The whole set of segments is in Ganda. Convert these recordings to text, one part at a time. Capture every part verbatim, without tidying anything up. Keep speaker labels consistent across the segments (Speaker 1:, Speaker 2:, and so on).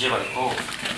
Speaker 1: Je baliko.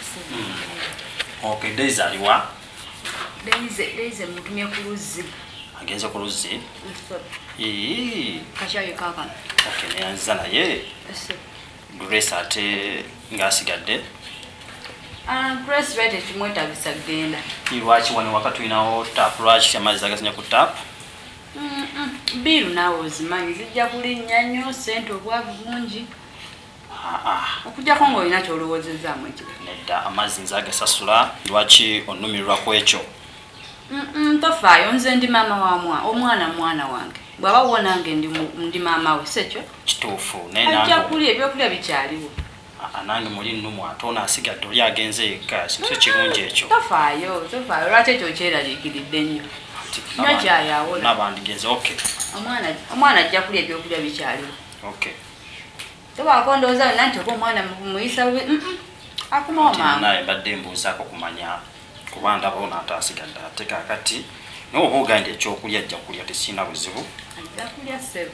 Speaker 1: Okay, Daisy aliwa.
Speaker 2: Daisy, Daisy mutumye ku Luzzi.
Speaker 1: Agenza ku Luzzi.
Speaker 2: Eh. Kachayo kaka.
Speaker 1: Okay, neyanza naye.
Speaker 2: Ese.
Speaker 1: Grace ate ngasigadde.
Speaker 2: Ah, Grace rete kimweta bisagenda.
Speaker 1: Iwachi wani wakati inawo tap lwachi amazi agasinya ku tap.
Speaker 2: Mm mm. Biru nawo ozimanyi zijja kulinnya nnyo sente obwavu bungi.
Speaker 1: Ah ah.
Speaker 2: Okujja kongo ina kyolowoozezaamu ekyo.
Speaker 1: Nedda amazi nzage sasula lwachi onumirwa ku ekyo.
Speaker 2: Mm mm tofaayo nze ndi mama wa mwa omwana mwana wange. Bwaba wona nange ndi ndi mama we sekyo.
Speaker 1: Kituufu nena.
Speaker 2: Ajja kulya ebyokulya bikyaliwo.
Speaker 1: Anange muri nnumu atona asigadde oli agenze eka sinso kirungi ekyo.
Speaker 2: Tofaayo tofaayo lwaki ekyo kyeraliikiridde nnyo. Nnyo kyayawola.
Speaker 1: Nabandigenze okay.
Speaker 2: Omwana omwana ajja kulya ebyokulya bikyaliwo.
Speaker 1: Okay.
Speaker 2: Toba kondooza nanti oba omwana muyisa we mm akuma omama.
Speaker 1: Naye badde mbuuzaako kumanya kuba ndaba ono ate asigadde ate kaakati naye oba ogambye ekyokulya ajja kulya tesina buzibu.
Speaker 2: Ajja kulya ssebo.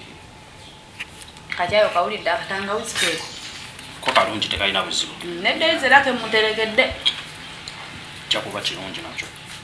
Speaker 2: Kajayo kawulidde akatangawuzi keeko.
Speaker 1: Ko kalungi tekalina buzibu.
Speaker 2: Nedda izerake muterekedde.
Speaker 1: Kya kuba kirungi nakyo.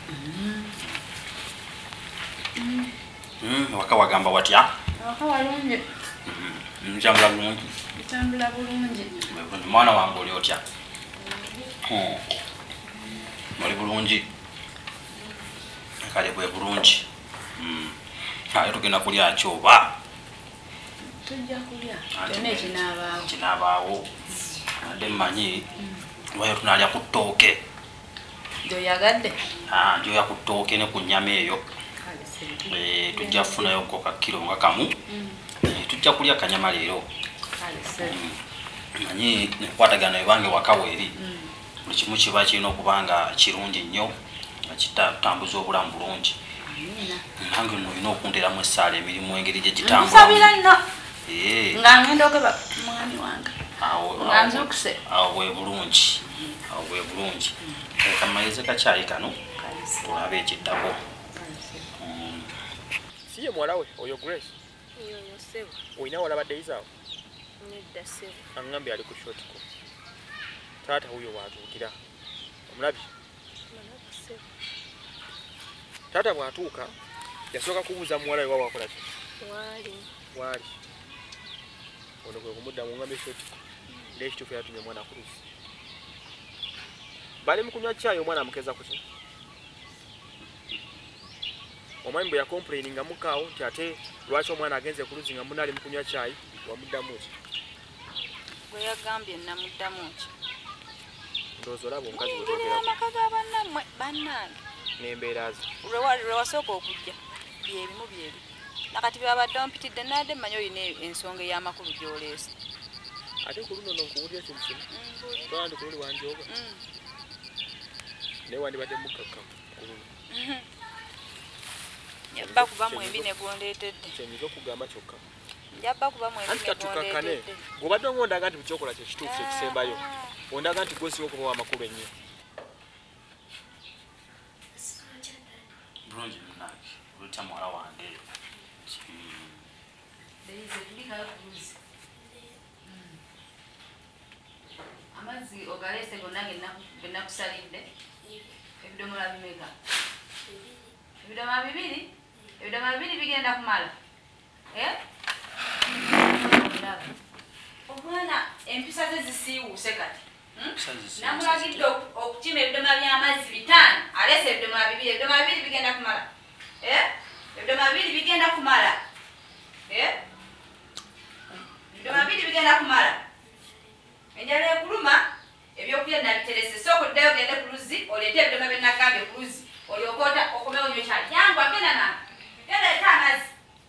Speaker 1: Mm, waka wagamba watya?
Speaker 2: Waka walungi.
Speaker 1: Mm, njambula bulungi.
Speaker 2: Njambula bulungi.
Speaker 1: Mwana wange oli otya? Hmm. Oli bulungi. Kale bwe bulungi. Mm. Kale tugenda kulya kyoba.
Speaker 2: Tujja kulya. Tene kinaabaawo.
Speaker 1: Kinaabaawo. Ade mmanyi. Wayo tunalya ku ttooke.
Speaker 2: Gyoyagadde?
Speaker 1: Ah, njoya ku ttooke ne ku nnyama eyo. Eh, tujja kufunayo ko ka kilo nga kamu. Eh, tujja kulya kanyama leero. Manyi nekwatagana ebange wakaweeri. Buli kimu kiba kirina okubanga kirungi nnyo nga kitambuza obulamu bulungi. Nange nno olina okunteramu essaala emirimu engeri gye gitambula.
Speaker 2: Nsabira nno.
Speaker 1: Eh.
Speaker 2: Nga ngenda okeba mwami wange.
Speaker 1: Awo
Speaker 2: nga nzukuse.
Speaker 1: Awo bwe bulungi. Awo bwe bulungi. Kamalirize kacyayi kano. Tulabe ekiddako.
Speaker 3: Siye mwalawe oyo Grace.
Speaker 4: Iyo yo sebo.
Speaker 3: Oyina walaba Daisy awo?
Speaker 4: Nedda sebo.
Speaker 3: Angambi ali ku shotiko. Taata huyo watuukira. Omulabi.
Speaker 4: Malabi sebo.
Speaker 3: Taata bwatuuka yasooka kubuuza muwala we wawa akola ki?
Speaker 4: Wali.
Speaker 3: Wali. Ono kwe kumuddamu ngambe shotiko. Naye ekituufu yatumye omwana ku Luzzi. Bali mu kunywa caayi omwana amukeza ku ki? Omwami bwe yakomplaininga mukaawo nti ate lwaki omwana agenze ku Luzzi nga munali mu kunywa caayi wamuddamu ki?
Speaker 4: Bwe yagambye namuddamu ki?
Speaker 3: Ndowooza olaba omukazi bwe
Speaker 4: Ngirira
Speaker 3: twogerako.
Speaker 4: amaka ga bannammwe bannange.
Speaker 3: N'embeera ze.
Speaker 4: Lwe wasooka okujja byebimu byebi. Nakati byabadde ompitidde nadde mmanyi olina ensonga ey'amakulu gy'oleese.
Speaker 3: Ate ku luno nkuwulira kintu kimu. Twala ndi ku luli wanjooba. Naye wandibadde mukkakkamu ku luno.
Speaker 4: Njabba kuba mwembi ne gwondeetedde.
Speaker 3: Kyenyiza okugamba kyokka.
Speaker 4: Njabba kuba mwembi
Speaker 3: Anti
Speaker 4: ne
Speaker 3: katukakkane.
Speaker 4: gwondeetedde.
Speaker 3: Bw'obadde ondaga nti bukyokola kye kituufu kye kisembayo. Ondaga nti gwosiba okuba amakulu ennyo.
Speaker 1: Bulungi munnange. Olutya muwala wange.
Speaker 2: Daisy tulikayo ku Luzzi. Amazzi ogaleese gonna ge nakusalidde. Ebidomola bimeka? Ebidomola bibiri? Ebidomola bibiri bigenda kumala. Eh? Omwana empisa ze zisiiwuuse kati. Namulagidde okukima ebidomola by'amazzi bitaano. Aleese ebidomola bibiri. Ebidomola bibiri bigenda kumala. Eh? Ebidomola bibiri bigenda kumala. Eh? Ebidomola bibiri bigenda kumala. Enjala ekuluma ebyokulya nabiterese soko ddayo ogende ku Luzzi oleete ebidomola bye nagambye ku Luzzi olyokoota okomewo nnyo kyali jangu agenda nange genda leeta amazzi.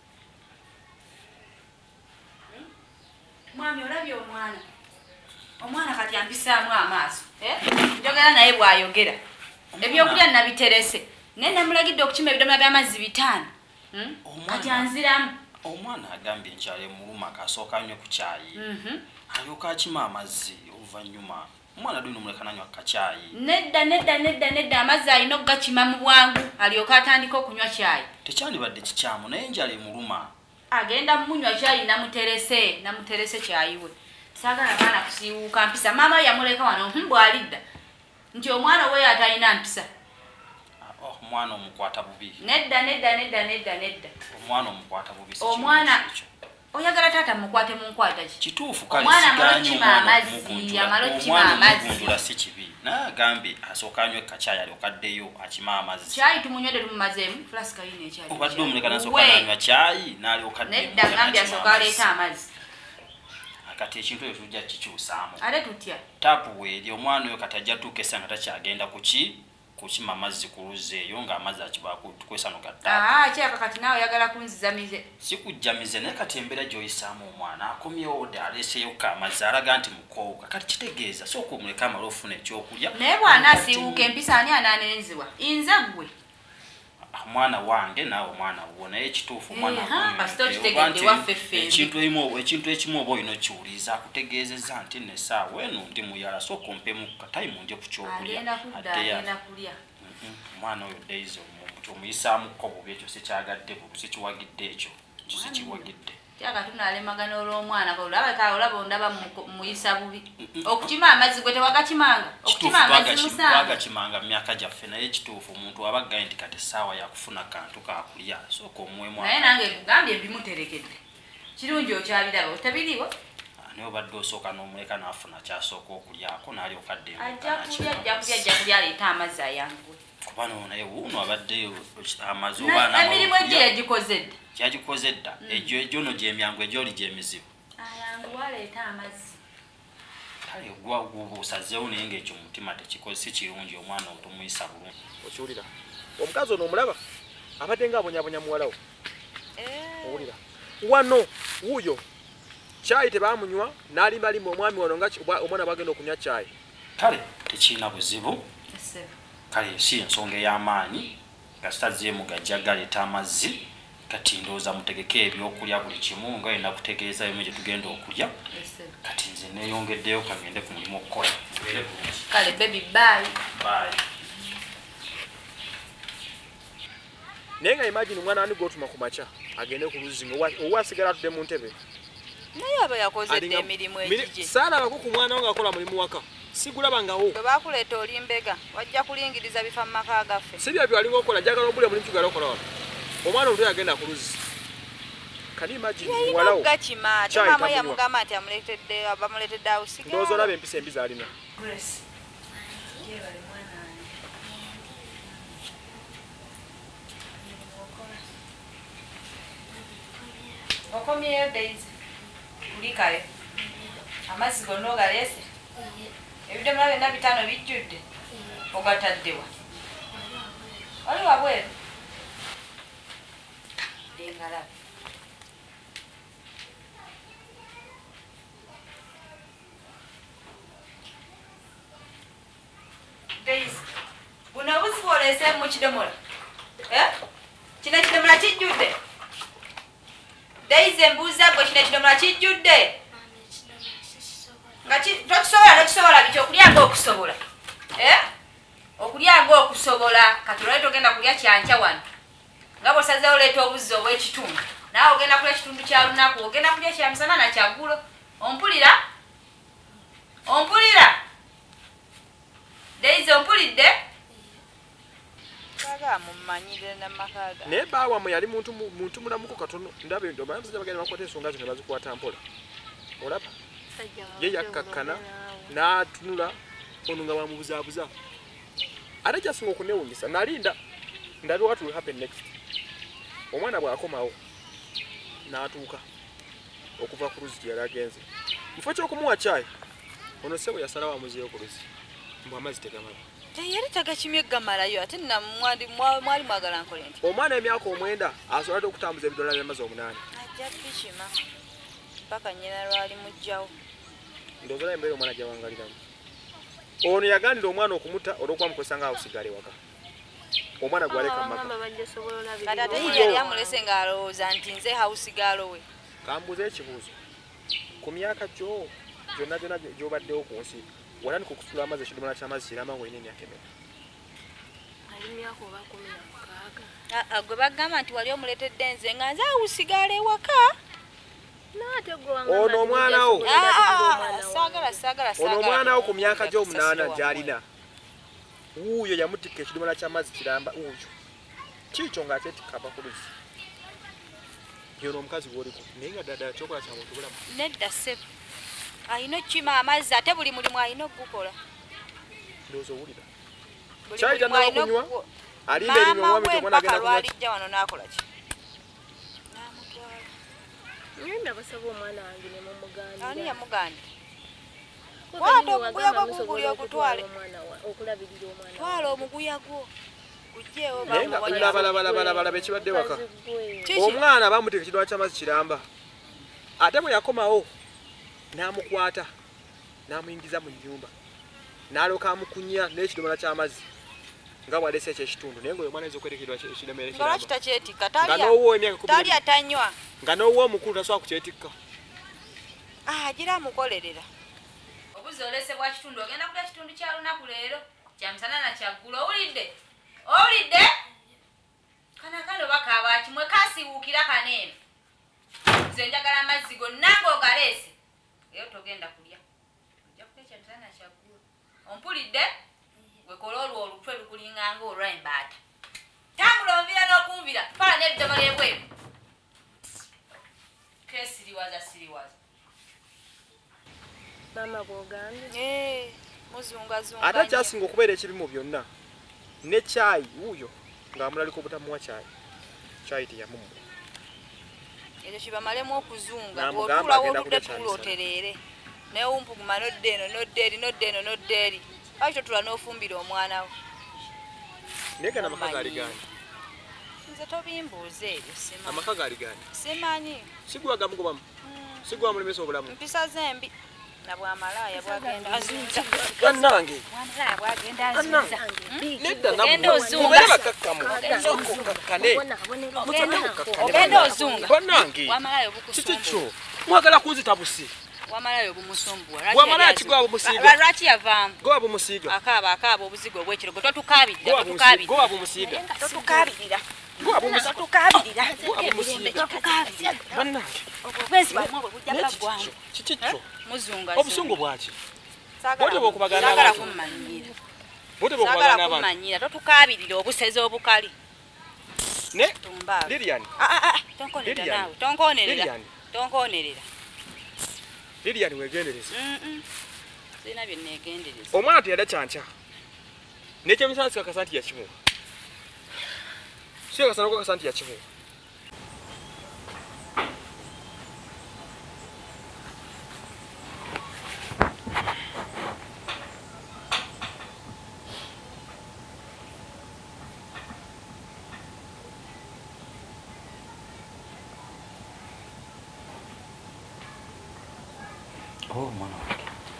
Speaker 2: Mwami olabye omwana omwana kati ambisaamu amaaso njogera naye bw'ayogera ebyokulya nabiterese naye namulagidde okukima ebidomola by'amazzi bitaano kati anziramu.
Speaker 1: Omwana agambye enkyala emuluma kasooka nnyo ku caayi. Alyoka akima amazzi oluvannyuma omwana dino muleka nanywa kacaayi.
Speaker 2: Nedda nedda nedda nedda amazzi alina okugakima mu bwangu alyoka atandika okunywa caayi.
Speaker 1: Tekyandibadde kikyamu naye enjala emuluma.
Speaker 2: Agenda munywa caayi namuterese namuterese caayi we. Sagala bana kusiwuka mpisa mama yamuleka wano mbwalidda nti omwana we atalina mpisa.
Speaker 1: Oh mwana omukwata bubi.
Speaker 2: Nedda nedda nedda nedda nedda.
Speaker 1: Omwana omukwata bubi.
Speaker 2: Omwana oyagala tata mukwate munkwata ki?
Speaker 1: Kituufu kale
Speaker 2: omwana mulokima amazzi amalokima amazzi.
Speaker 1: Omwana si kibi. Na gambi asokanywe kachaya alokaddeyo akima amazzi.
Speaker 2: Chai tumunywede tumumazeemu flaska yine chai.
Speaker 1: Obadde omuleka nasokanywa chai nali okaddeyo.
Speaker 2: Nedda gambi asokaleeta amazzi.
Speaker 1: Kati ekintu ekyo tujja kikyusaamu.
Speaker 2: Ale tutya.
Speaker 1: Tapu weeri omwana oyo kati ajja tuukesa nga takyagenda kuki kukima amazzi ku luzzi eyo ng'amazzi akibaako tukwesa no gatta.
Speaker 2: Ah, kyaka kati naawe oyagala kunziza mize.
Speaker 1: Si kujja mize naye kati embeera gy'oyisaamu omwana akomyewo oda aleeseyoko amazzi alaga nti mukooka kati kitegeeza sooka omuleka amala ofuna ekyokulya.
Speaker 2: Naye bw'ana asiiwuka empisa ani anaanenzebwa? Nze ggwe.
Speaker 1: Mwana wange naawe omwana wo naye ekituufu omwana ekintu ekimu ekintu ekimu oba olina okiwuliza akutegeezezza nti nno essaawa eno ndi muyala sooka ompemu katayimu nje ku kyokulya omwana oyo Daisy omuyisaamuko bubi ekyo sikyagadde bubi sikiwagidde ekyo ekyo sikiwagidde
Speaker 2: kyaka tunalemagana olw'omwana olaba olaba ondaba muyisa bubi okukima amazzi gwe tewagakimanga okukima amazzi musanvu
Speaker 1: wagakimanga mu myaka gyaffe naye ekituufu omuntu aba aggaye nti kati essaawa yakufuna kantu kakulya sooka omuwemu
Speaker 2: naye nange nkugambye bimuterekedde kirungi okyabiraba otabiriwo
Speaker 1: naye obadde osooka n'omuleka n'afuna kyasooka okulyako n'alyoka adde
Speaker 2: ajja kulya ajja kulya ajja kulya aleeta amazzi ayanguwe
Speaker 1: kuba no naye wuuno abadde amazzi
Speaker 2: oba emirimu egyo yagikoze dda
Speaker 1: kyagikoze dda egyo egyo no gy'emyangu egyoli gy'emizibu
Speaker 2: ayanguwe aleeta amazzi
Speaker 1: kale gwa gubuusazeewo naye ng'ekyo mutima tekikoze si kirungi omwana otomuyisa bulungi
Speaker 3: okiwulira omukazi ono omulaba abadde ng'abonyabonya muwalawo owulira wano wuuyo caayi tebaamunywa n'alimbalima omwami wano nga omwana bagenda okunywa caayi
Speaker 1: kale tekirina buzibu kale si ensonga ey'amaanyi nga sitazeemu gajja galeeta amazzi kati ndowooza mutegeke ebyokulya buli kimu nga yina kutegeeza bimu gye tugenda okulya kati nze neeyongeddeyo kagende ku mulimu okukola
Speaker 2: kale baby bye
Speaker 1: bye
Speaker 3: naye nga imagine omwana wani gwotuma ku makya agende ku luzzi owa asigala atudde mu ntebe
Speaker 4: naye aba yakozedde emirimu egigye
Speaker 3: saalabako ku mwana wo ng'akola mulimu waka sigulabangawo
Speaker 4: bwe baakuleeta oli mbega wajja kulingiriza bifa mu maka gaffe
Speaker 3: si bya byalinga okola njagala obule mulimu kigala okola wano omwana oluto yagenda ku luzzi kani imagine muwalawo
Speaker 4: gakima ate maama yamugamba nti amuleetedde bamuleetedde awusiga
Speaker 3: ndowooza olaba empisa embi z'alina
Speaker 2: okomyeyo Daisy uli kale amazzi gonna ogaleese ebidomola byonna bitaano bijjudde ogataddewa wali wabweru engalabe Daisy buno obuzibu oleeseemu mu kidomola kino ekidomola kijjudde Daisy embuuza gwe kino ekidomola kijjudde nga tokisobola tokisobola biki okulyanga okusobola okulyanga okusobola kati olwali ogenda kulya kyanca wano nga bw'osazeewo oleeta obuzzi obw'ekitundu naawe ogenda kulya ekitundu kya lunaku ogenda kulya kyamisana nakyaggulo ompulira ompulira Daisy ompulidde
Speaker 3: naye baawamwe yali muntu muntu mulamuko katono ndaba omanyiza bagenda bakwata ensonga zino bazikwata mpola olaba ye yakkakkana n'atunula ono nga bamubuzaabuza ate kyasinga okunewunyisa nalinda ndabe what will happen next omwana bw'akomawo n'atuuka okuva ku luzzi gyeyali agenze mufo ky'okumuwa caayi ono ssebo yasalawo amuzeeyo ku luzzi mbu amazzi tegamala
Speaker 4: yali tagakimye gamalayo ate nna mwali mwagala nkole nti
Speaker 3: omwana emyaka omwenda asobola te okutambuza ebidola by'amazzi omunaana
Speaker 4: ajja bikima paka nnyina lwali mujjawo
Speaker 3: ndowooza naye embeera omwana gyawangaliramu ono yaganira omwana okumuta olw'okuba mukozesa nga awusigala ewaka omwana gwaleka mu maka
Speaker 4: kati ate ye yali amulese ng'alowooza nti nze hawusigaalo we
Speaker 3: kambuza ekibuuzo ku myaka gyo gyonna gyonna gy'obaddewo ku nsi wala nikukusula amazzi ekidomola ky'amazzi kirama ng'olina emyaka emeka
Speaker 4: gwe bagamba nti wali omuleetedde nze nga nze awusigaala ewaka
Speaker 3: ono omwana wo
Speaker 4: sagala sagala
Speaker 3: ono omwana wo ku myaka gyo omunaana gy'alina wuuyo yamutikka ekidomola ky'amazzi kiramba wuuyo kiikyo ng'akyetikka bakuluzi yono omukazi gwoliko naye nga ddala kyokola kya muntu bulamu
Speaker 4: nedda ssebo alina okukima amazzi ate buli mulimu alina okugukola
Speaker 3: ndowooza owulira kyayi tannaba kunywa alinda erime omwami tomwana agenda kunywa
Speaker 4: lwalijja wano n'akola ki ani yamuganda kwata omuguya gwo guguli ogutwale twala omuguya gwo gujjeewo
Speaker 3: naye nga balabalabalabala ekibadde waka omwana bamuteeka ekidomola ky'amazzi kiramba ate bwe yakomawo n'amukwata n'amuyingiza mu nnyumba n'alyoka amukunya n'ekidomola ky'amazzi nga bw'aleese ekyo ekitundu naye ngaoyo omwana ayinza okweteekedwa ekidomera
Speaker 4: lwaki takyetikka
Speaker 3: tali
Speaker 4: atanywa
Speaker 3: nga n'owa omukulu tasobola kukyetikka
Speaker 4: agira amukolerera
Speaker 2: obuzi olesebwa kitundu ogenda kulya kitundu kya lunaku leero kyamusana na kyaggulo owulidde owulidde kana kano bakaaba kimwe kasiwuukira kaneeno nze njagala amazzi gonna ng'ogaleese eyo togenda kulya ojja kulya kyamusana na kyaggulo ompulidde wekola olwo olutwe lukulinganga olw'embaata tambula onvira n'okumvira pala n'ebidomola ebweru kesiriwaza siriwaza
Speaker 5: mama bwogambye
Speaker 4: muzungazunga
Speaker 3: ate kyasinga okubeera ekirimu byonna ne kyayi wuuyo ng'amulaliko obutamuwa kyayi kyayi teyamumwa
Speaker 4: ekyo kibamalemu okuzunga otulawo oludde tulotereere naye wumpuguma nodda eno nodda eri nodda eno nodda eri lwaki totula n'ofumbira omwana wo
Speaker 3: naye gana amaka gaali gani
Speaker 4: nze tobimbuuza ebyo simanyi
Speaker 3: amaka gaali gani
Speaker 4: simanyi
Speaker 3: sigwa gamugobamu sigwa mulemesa obulamu
Speaker 4: mpisa zembi na bwamalaaya bwagenda azunza
Speaker 3: bannange
Speaker 4: bwamalaaya bwagenda azunza
Speaker 3: nedda
Speaker 4: Ogenda ozunga.
Speaker 3: bakakkamu kakkane
Speaker 4: ogenda ozunga
Speaker 3: bannange
Speaker 4: wamalaaya
Speaker 3: kiki
Speaker 4: obukusumbuwa
Speaker 3: kyo mwagala kunzita busi
Speaker 4: wamalaaya obumusumbuwa
Speaker 3: Wamalaaya kigwa bumusiiga.
Speaker 4: lwaki yavaamu
Speaker 3: gowa bumusiiga
Speaker 4: akaaba akaaba obuzigo obw'ekirogo totukaabirira
Speaker 3: gowa bumusiiga
Speaker 4: totukaabirira
Speaker 3: gowa bumusiiga
Speaker 4: totukaabirira
Speaker 3: gowa bumusiiga
Speaker 4: totukaabirira
Speaker 3: gowa bumusiiga
Speaker 4: totukaabirira
Speaker 3: bannange
Speaker 4: obwezi bwamwe bwe bujja bwaggwamu
Speaker 3: kiki kyo
Speaker 4: muzunga
Speaker 3: obusungu bwaki
Speaker 4: Saagala-
Speaker 3: bote bw'okubagana
Speaker 4: saagala
Speaker 3: abantu.
Speaker 4: kummanyira
Speaker 3: bote
Speaker 4: saagala
Speaker 3: bwokubagana abantu
Speaker 4: kummanyira totukaabirira obusezi obukali
Speaker 3: ne
Speaker 4: tumbaala
Speaker 3: Lilian
Speaker 4: tonkonerera
Speaker 3: Lilian.
Speaker 4: naawe tonkonerera
Speaker 3: Lilian.
Speaker 4: tonkonerera
Speaker 3: Lilian wegendereze
Speaker 4: sirina bye neegendereza
Speaker 3: omwana teyadda kyanca nekyemisana sikakasa nti yakimuwa sikakasa nakakasa nti yakimuwa
Speaker 1: Oh, mwana wange.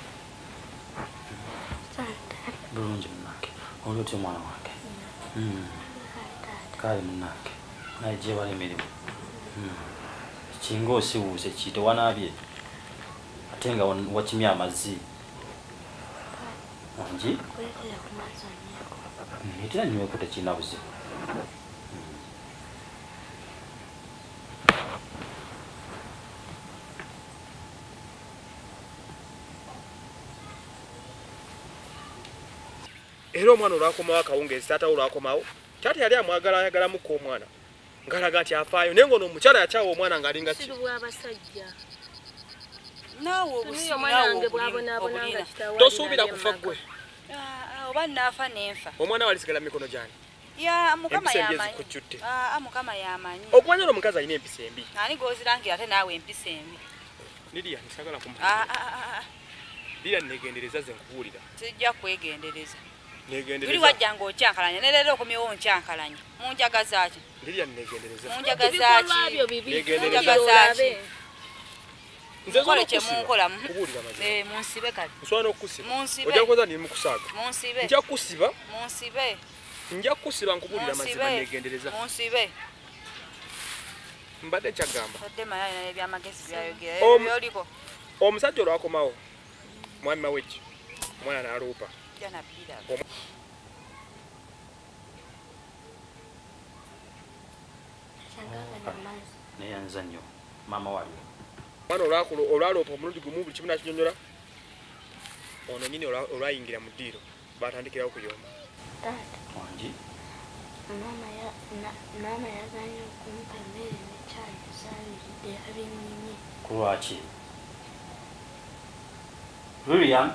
Speaker 1: Bulungi munange. Oli otya mwana wange? Mm. Kale munange. Naye gye wali emirimu. Mm. Kinga osiwuuse kiyite wanaabye. Ate nga wan- wakimya amazzi. Wangi? Nitera nyweko tekirina buzibu.
Speaker 3: era omwana olwakomawo akawungeezi taatawo olwakomawo taata yali amwagala ayagalamuko omwana ngalaga nti afaayo naye ngaono omukyala yakyawa omwana ng'alinga ki
Speaker 5: bw'abasajja
Speaker 4: naawe
Speaker 5: Tuniyo
Speaker 4: obusibu
Speaker 5: omwana
Speaker 4: naawe
Speaker 5: wange
Speaker 4: obulina
Speaker 5: bw'abonaabona nga
Speaker 4: obulina
Speaker 5: kitaawe
Speaker 3: tosuubira
Speaker 5: alina
Speaker 3: kufa
Speaker 5: by'amaga.
Speaker 3: ggwe
Speaker 4: Ah, ah, oba naafa nenfa
Speaker 3: omwana walisigala mikono gyani
Speaker 4: ya mukama
Speaker 3: Empisa embi
Speaker 4: yamanyi
Speaker 3: ezikujjudde.
Speaker 4: Ah, ah, mukama yamanyi
Speaker 3: okumanya ono omukazi alina empisa embi
Speaker 4: ani gozirangira ate naawe empisa embi
Speaker 3: Lilian sagala kumu
Speaker 4: Ah, ah, ah, ah,
Speaker 3: Lilian negendereza ze nkubuulira
Speaker 4: sijja kwegendereza tuli
Speaker 3: negendereza
Speaker 4: wajja ng'okyankalanya ne leero okomyewo nkyankalanya munjagaza ki
Speaker 3: Lilian negendereza
Speaker 4: munjagaza
Speaker 5: Ebikolwa byo
Speaker 4: ki
Speaker 5: bibi
Speaker 3: Negendereza.
Speaker 5: olabe
Speaker 3: nze
Speaker 4: mukole
Speaker 3: nsobola
Speaker 4: kye
Speaker 3: okukusiba.
Speaker 4: munkola
Speaker 3: kubuulira mazima
Speaker 4: Eh, munsibe kale
Speaker 3: nsobola n'okukusiba
Speaker 4: Munsibe.
Speaker 3: ojja kukoza ndi mukusaaga
Speaker 4: munsibe
Speaker 3: nja kukusiba
Speaker 4: munsibe
Speaker 3: nja kukusiba nkubuulira mazima
Speaker 4: munsibe
Speaker 3: negendereza
Speaker 4: munsibe
Speaker 3: mbadde kyagamba
Speaker 4: tadde mayalina n'ebyamagezi byayogera
Speaker 3: Om-
Speaker 4: byoliko
Speaker 3: omusajja olwakomawo mwami maweki omwana n'aluupa
Speaker 4: jja nabbira
Speaker 1: Neyanza nnyo. Maama waliwo.
Speaker 3: Mwana olwakulo olwalopa omulundi gumu buli kimu nakinyonyola. Ono nyine olwayingira mu ddiiro batandikirawo kuyomba.
Speaker 5: Taata.
Speaker 1: Wangi.
Speaker 5: Mama ya na mama yaganye okumpa emmere n'ekyayi esaabiridde abinyinyi.
Speaker 1: Kulwaki? Lilian?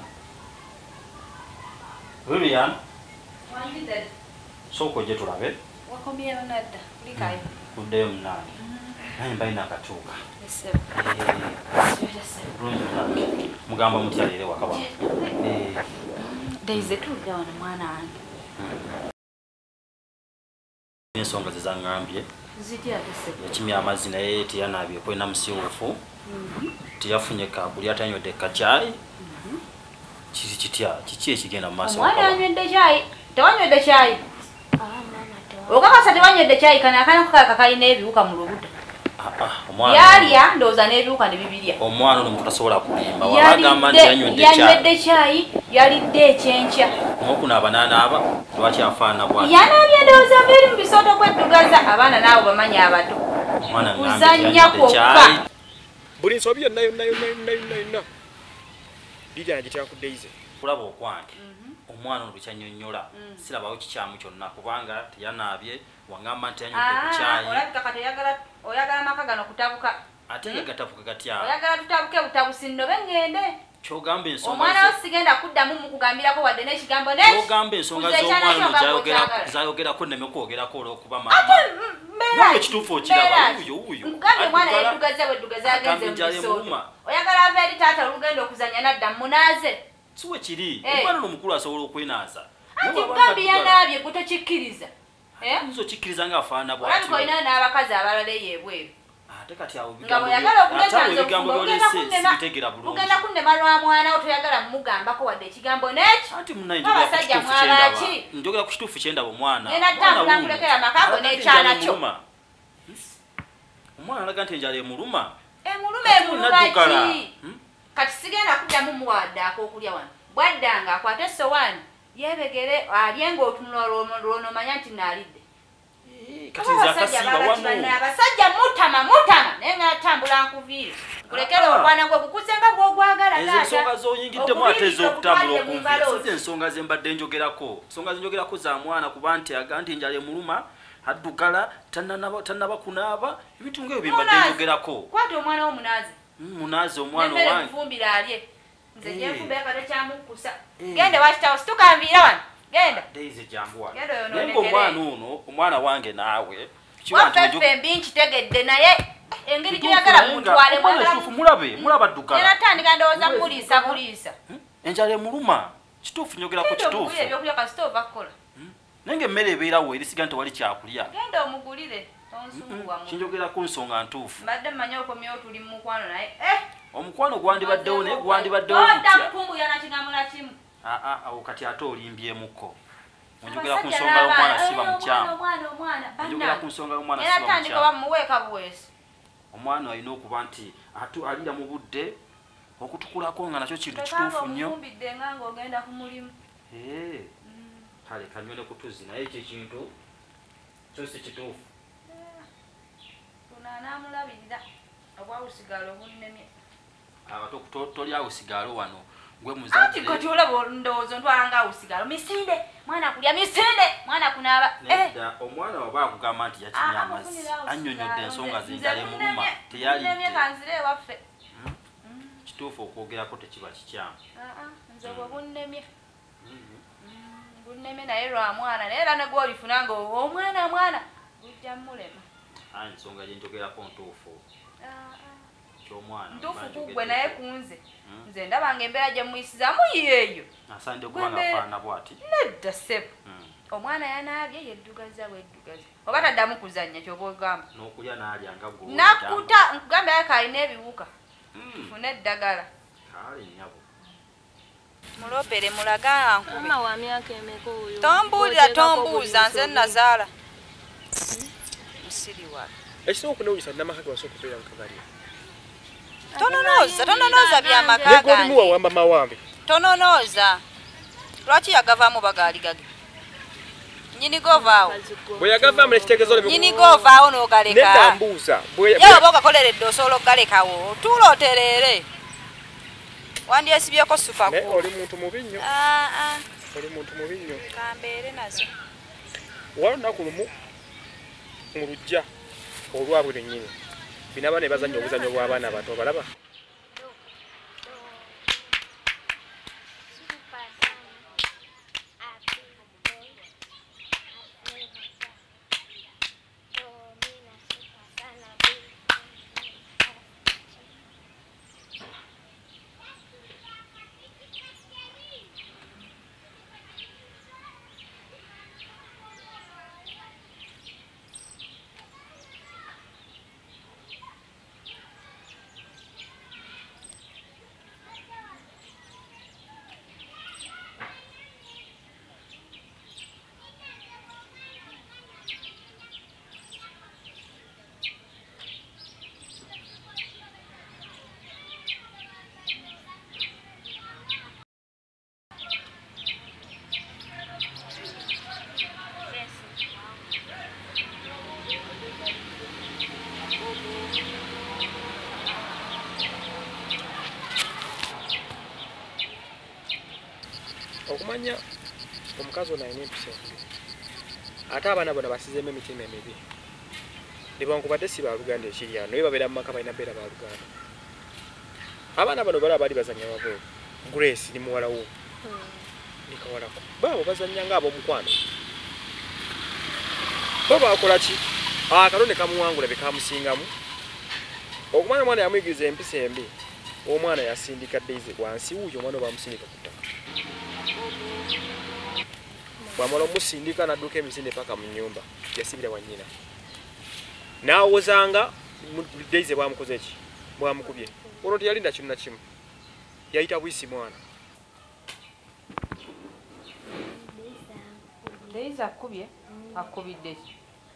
Speaker 1: Lilian?
Speaker 2: Wangi dad.
Speaker 1: Soko je tulabe.
Speaker 2: Wakomyeyo nadda. Kulikayo.
Speaker 1: Kuddeyo munaani. Naye mbalina akatuuka.
Speaker 2: Esebo.
Speaker 1: Mugamba mutya leero waka wange.
Speaker 2: Daisy tulira wano mwana wange.
Speaker 1: Ensonga ze zaŋŋambye.
Speaker 2: Zitya tesebo.
Speaker 1: Yakimya amazzi naye teyanaabye kwena musiwuufu. Teyafunye kaabuli atanywedde kacaayi. Kiri kitya kiki ekigenda mu maaso?
Speaker 2: Omwana anywedde caayi. Tewanywedde caayi.
Speaker 5: Ah mama
Speaker 2: Okakasa tewanywedde caayi kana akana kukaka kalina ebiwuka mu lubuto.
Speaker 1: Omwana
Speaker 2: yalya ndowooza n'ebiwuka ne bibirya.
Speaker 1: Omwana ono tasobola kulimba wabagamba nti yanywedde caayi.
Speaker 2: Yanywedde caayi yalidde ekyenkya.
Speaker 1: N'okunaaba n'anaaba lwaki afaana bw'ati?
Speaker 2: Yanaabye ndowooza biri mu bisooto kweddugaza abaana naabo bamanya abato.
Speaker 1: Omwana
Speaker 2: kuzannya kwokka.
Speaker 3: Buli nsobi yonna yonna yonna yonna yonna yonna Lydia nagitera ku Daisy.
Speaker 1: Kulaba okwange omwana ono bukyanyonnyola sirabawo kikyamu kyonna kubanga teyanaabye wangamba nti yanywedde ku caayi.
Speaker 2: Olabika kati oyagala oyagala amaka gano kutabuka.
Speaker 1: Ate nga gatabuka gatya?
Speaker 2: Oyagala tutabuke butabusi nnobe ngende.
Speaker 1: Kyogamba ensonga
Speaker 2: omwana wo sigenda kuddamu mukugambirako wadde n'ekigambo ne
Speaker 1: kyogamba ensonga z'omwana ono zayogerako nneme kwogerako olw'okuba maama.
Speaker 2: Ate mbeera
Speaker 1: ekituufu okiraba wuyo wuyo.
Speaker 2: Mugambe omwana yeddugaze bweddugaze agenze mu bisooto. Oyagala ava eri taata olugenda okuzannya nadda munaaze.
Speaker 1: Siwe kiri omwana ono omukulu asobola okwenaaza.
Speaker 2: Anti mugambi yanaabye gwe tokikkiriza.
Speaker 1: Nzo kikkiriza ng'afaana bw'atyo.
Speaker 2: Olabika olina n'abakazi abalala eyo ebweru.
Speaker 1: Ate kati awo
Speaker 2: oyagala
Speaker 1: ebigambo
Speaker 2: ogenda kunnema lwa mwana wo toyagala mumugambako wadde ekigambo neki.
Speaker 1: Anti munaye
Speaker 2: abasajja mwabaki
Speaker 1: njogera ku kituufu kyendaba omwana.
Speaker 2: Ngenda ttambula nkulekera amakago n'ekyana kyo.
Speaker 1: Omwana alaga nti enjala emuluma.
Speaker 2: Emuluma emuluma ki? Kati sigenda kuddamu muwadde ak'okulya wano. Bwaddanga akwate essowaani yeebegere alye ng'otunula lw'onomanya nti naalidde.
Speaker 1: Kati nze akasiiba wano.
Speaker 2: Abasajja mutama mutama naye nga atambula nkuviire. Kulekera okwana gwe kukuze nga bw'ogwagala taata.
Speaker 1: Ezo ensonga z'oyingiddemu ate ez'okutambula okunviira. Si ze ensonga ze mbadde njogerako. Ensonga ze njogerako za mwana kuba nti aga nti enjala emuluma addugala tannaba kunaaba ebintu ng'ebyo bye mbadde njogerako.
Speaker 2: Kwata omwana wo munaazi.
Speaker 1: Munaazi omwana
Speaker 2: owange. Nemmere mufumbira alye. Nze njeefumba ekata kyamukkusa. Gende wakitawo situkanviira wano. Genda.
Speaker 1: Daisy jambuwa.
Speaker 2: Genda oyo
Speaker 1: n'onekere. Omwana ono omwana wange naawe.
Speaker 2: Waffe mbi nkitegedde naye engeri gy'oyagala mutwale mwagala
Speaker 1: mulabe mulaba ddugala.
Speaker 2: Era tandika ndowooza buliisa buliisa.
Speaker 1: Enjala emuluma. Kituufu njogerako kituufu.
Speaker 2: Genda omugulire kasita ova kukola.
Speaker 1: Naye ng'emmere ebeerawo erisiga nti wali kyakulya.
Speaker 2: Genda omugulire onsumbuwamu.
Speaker 1: Kinjogerako nsonga ntuufu.
Speaker 2: Mbadde mmanyi okomyewo tuli mu mukwano naye.
Speaker 1: Omukwano gwandibaddewo naye gwandibaddewo gutya.
Speaker 2: Odda mpumbulya na kigambo na kimu.
Speaker 1: Aa awo kati ate olimbyemukko. Njogera ku nsonga y'omwana siba mukyamu.
Speaker 2: Omwana omwana
Speaker 1: njogera ku nsonga y'omwana siba mukyamu.
Speaker 2: Era tandika bamuweeka buweesi.
Speaker 1: Omwana alina okuba nti alira mu budde okutukulako nga nakyo kintu kituufu nnyo.
Speaker 2: Omufumbidde nga ng'ogenda ku mulimu.
Speaker 1: Ee kale kanywene ku tuzzi naye ekyo ekintu kyo si kituufu.
Speaker 2: Tunaanaamulabirira obwawusigalo obunnemye.
Speaker 1: Abato toli awusigalo wano. Gwe muzadde.
Speaker 2: Ati kati olaba ndowooza ntwalanga awusigalo. Misinde mwana kulya misinde mwana kunaaba.
Speaker 1: Nedda omwana waba akugamba nti yakimya amazzi annyonnyodde ensonga z'enjala emuluma teyalidde.
Speaker 2: Kanzire ewaffe.
Speaker 1: Kituufu okwogerako tekiba kikyamu.
Speaker 2: Nze bwe bunnemye. Bunnemye naye lwa mwana naye era ne gw'olifuna nga omwana mwana gujja mulema.
Speaker 1: Ayi ensonga gye njogerako ntuufu. Ky'omwana.
Speaker 2: Ntuufu kuggwe naye kunze. Nze ndaba ng'embeera gye muyisizaamu yeeyo.
Speaker 1: Asande okuba ng'afaana bw'ati.
Speaker 2: Nedda ssebo. Omwana yanaabye yeddugaza bweddugaza. Oba taddamu kuzannya ky'oba ogamba.
Speaker 1: N'okulya n'alya nga gwe.
Speaker 2: Nakuta nkugamba yaka alina ebiwuka. Tufune eddagala.
Speaker 1: Kale nnyabo.
Speaker 4: Mulopere mulaga nkube.
Speaker 5: Mama wa myaka emeka oyo?
Speaker 4: Tombuulira tombuuza nze nazaala. Musiri wa.
Speaker 3: Ekisobola okunoonyesa nnamaka ge wasooka okubeera mu kagaliro.
Speaker 4: Tononooza tononooza byamaka
Speaker 3: gange. Naye golimu wawamba mawambe.
Speaker 4: Tononooza. Lwaki yagavaamu bagaali gage? Nyini govaawo.
Speaker 3: Bwe yagava mu kitegezo le.
Speaker 4: Nyini govaawo n'ogaleka.
Speaker 3: Nedda mbuuza.
Speaker 4: Bwe yawa bokakoleredde osobola okugalekawo. Tuula otereere. Wandyesibyeko supa ku.
Speaker 3: Ne oli muntu mubi nnyo.
Speaker 4: Ah ah.
Speaker 3: Oli muntu mubi nnyo.
Speaker 4: Kambeere nazo.
Speaker 3: Waliwo lumu mu lujja olwabwe lwennyini. Binaba ne bazannya obuzannyo bw'abaana abato balaba. Okumanya omukazi ono alina empisa embi ate abaana bona basizeemu emitima emibi nebankubadde si baluganda ekiri ano naye babeera mu maka balina beera baluganda abaana bano balaba bali bazanya wabweru Grace ni muwala wo ni kawalako baabo bazanya nga ab'omukwano bo bakola ki akatonde kamuwangula bekamusingamu okumanya omwana yamuyigiriza empisa embi omwana yasindika Daisy wansi wuuyo omwana bamusindika ku ttaka wamala omusindika n'adduka emisinde paka mu nnyumba yasibira wannyina n'awozanga Daisy bwamukoze ki bwamukubye olwo teyalinda kimu na kimu yayita bwisi mwana
Speaker 4: Daisy akubye akubidde ki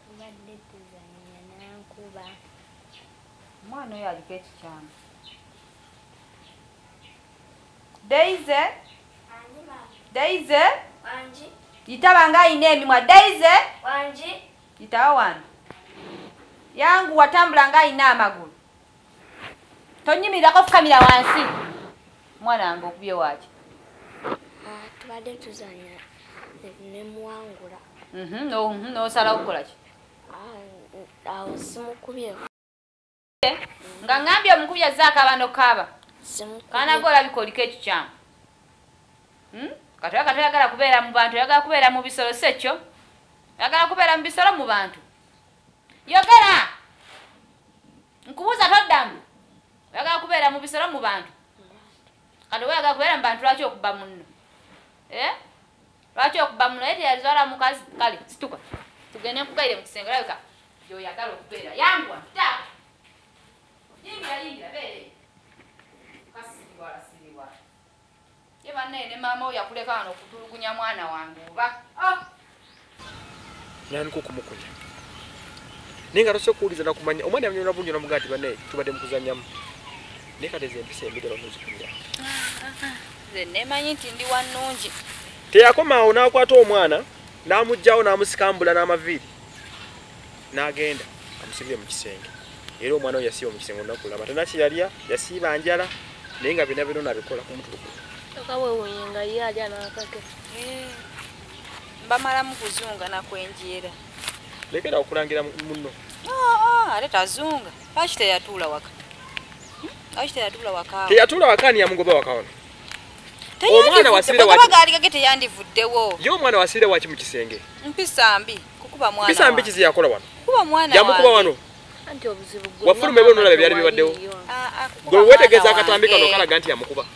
Speaker 4: mwana oyo aliko ekikyamu Daisy Daisy
Speaker 5: Wanji
Speaker 4: yitaba nga ayina emimwa Daisy
Speaker 5: Wanji
Speaker 4: yitaba wano yangu watambula nga ayina amagulu tonyimirako fukamira wansi mwana wange okubye waki
Speaker 5: tubadde tuzanya ne muwangula
Speaker 4: mhm no no sala okukola ki
Speaker 5: awo simukubye
Speaker 4: nga ngambye omukubya zaaka abano kaba kana gola bikoliko ekikyamu hmm katoya katoya gala kubeera mu bantu yagala kubeera mu bisolo sekyo yagala kubeera mu bisolo mu bantu yogera nkubuza toddamu yagala kubeera mu bisolo mu bantu kati yagala kubeera mu bantu lwaki okuba munno eh lwaki okuba munno ete yazwala mukazi kale situka tugende nkugaire mu kisenge labika yo yagala okubeera yangwa ta yingira yingira beere kasibwa asibwa yeba nene mama oya kuleka wano okutulugunya mwana wange oba ah
Speaker 3: yani ko kumukunya ninga rose kuuliza na kumanya omwana yamnyona bunyo na mugati bane tubade mukuzanyamu nika deze empise mbidero muzikunda
Speaker 4: ze nemanyi nti ndi wanungi
Speaker 3: teyakoma ona kwata omwana namujjawo namusikambula n'amaviri nagenda amusibire mu kisenge era omwana oyo yasiba mu kisenge nakulaba tanaki yalya yasiba njala naye nga bina bino nabikola ku mutulugu
Speaker 5: tokawe wenga yali anakake
Speaker 4: eh mbamala mukuzunga nakwenjera
Speaker 3: lekera okulangira munno
Speaker 4: ah ah ale tazunga ashite yatula waka ashite yatula waka
Speaker 3: teyatula wakani ya mugoba wakaona omwana wasire
Speaker 4: waki bagali kagete yandivuddewo
Speaker 3: yo omwana wasire waki mu kisenge
Speaker 4: mpisa mbi kukuba mwana
Speaker 3: mpisa mbi kizi yakola wano
Speaker 4: kuba mwana
Speaker 3: yamukuba wano
Speaker 5: anti obuzibu gwo
Speaker 3: wafulume bono labe byali bibaddewo
Speaker 4: ah ah
Speaker 3: gwe wetegeza akatambika no kala ganti yamukuba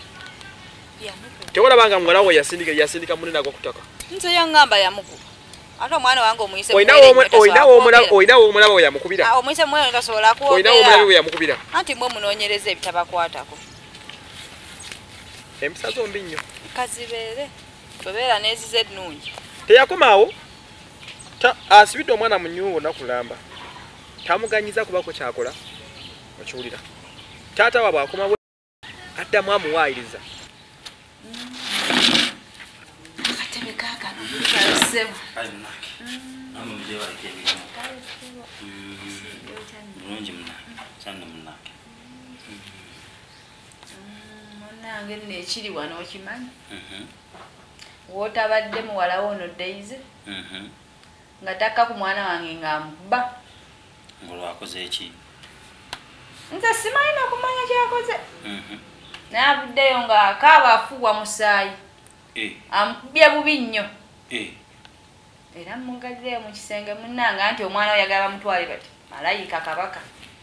Speaker 3: tewola banga mwala we yasindika yasindika munena gwo kutaka
Speaker 4: nze yangamba yamukuba ate omwana wange omuyise
Speaker 3: oinawo oinawo omulabo oinawo omulabo we yamukubira
Speaker 4: ah omuyise mwe ngasobola kuogera
Speaker 3: oinawo omulabo we yamukubira
Speaker 4: anti mwe munonyereza ebitabakwatako
Speaker 3: empisa zombi nnyo
Speaker 4: kazibeere tobeera nezize ennungi
Speaker 3: teyakomaawo asibidde omwana mu nnyumba nakulamba tamuganyiza kubako kyakola okiwulira taata wa bwakoma bwe addamu amuwaayiriza
Speaker 4: katebe kaakano kasebu
Speaker 1: Namwe mzee wake emirimu. Mulungi muna. Sanne munange.
Speaker 4: Munange nno ekiri wano okimanyi? Wootabadde muwala wo ono Daisy? Nga takka ku mwana wange ng'amukuba.
Speaker 1: Ng'olwakoze eki?
Speaker 4: Nze simanyi n'okumanya kyakoze. N'avuddeyo ng'akaaba afuuwa musaayi. Amukubye bubi nnyo. Era mmugaddeyo mu kisenge munnange anti omwana we yagala bamutwale bati malayika kabaka.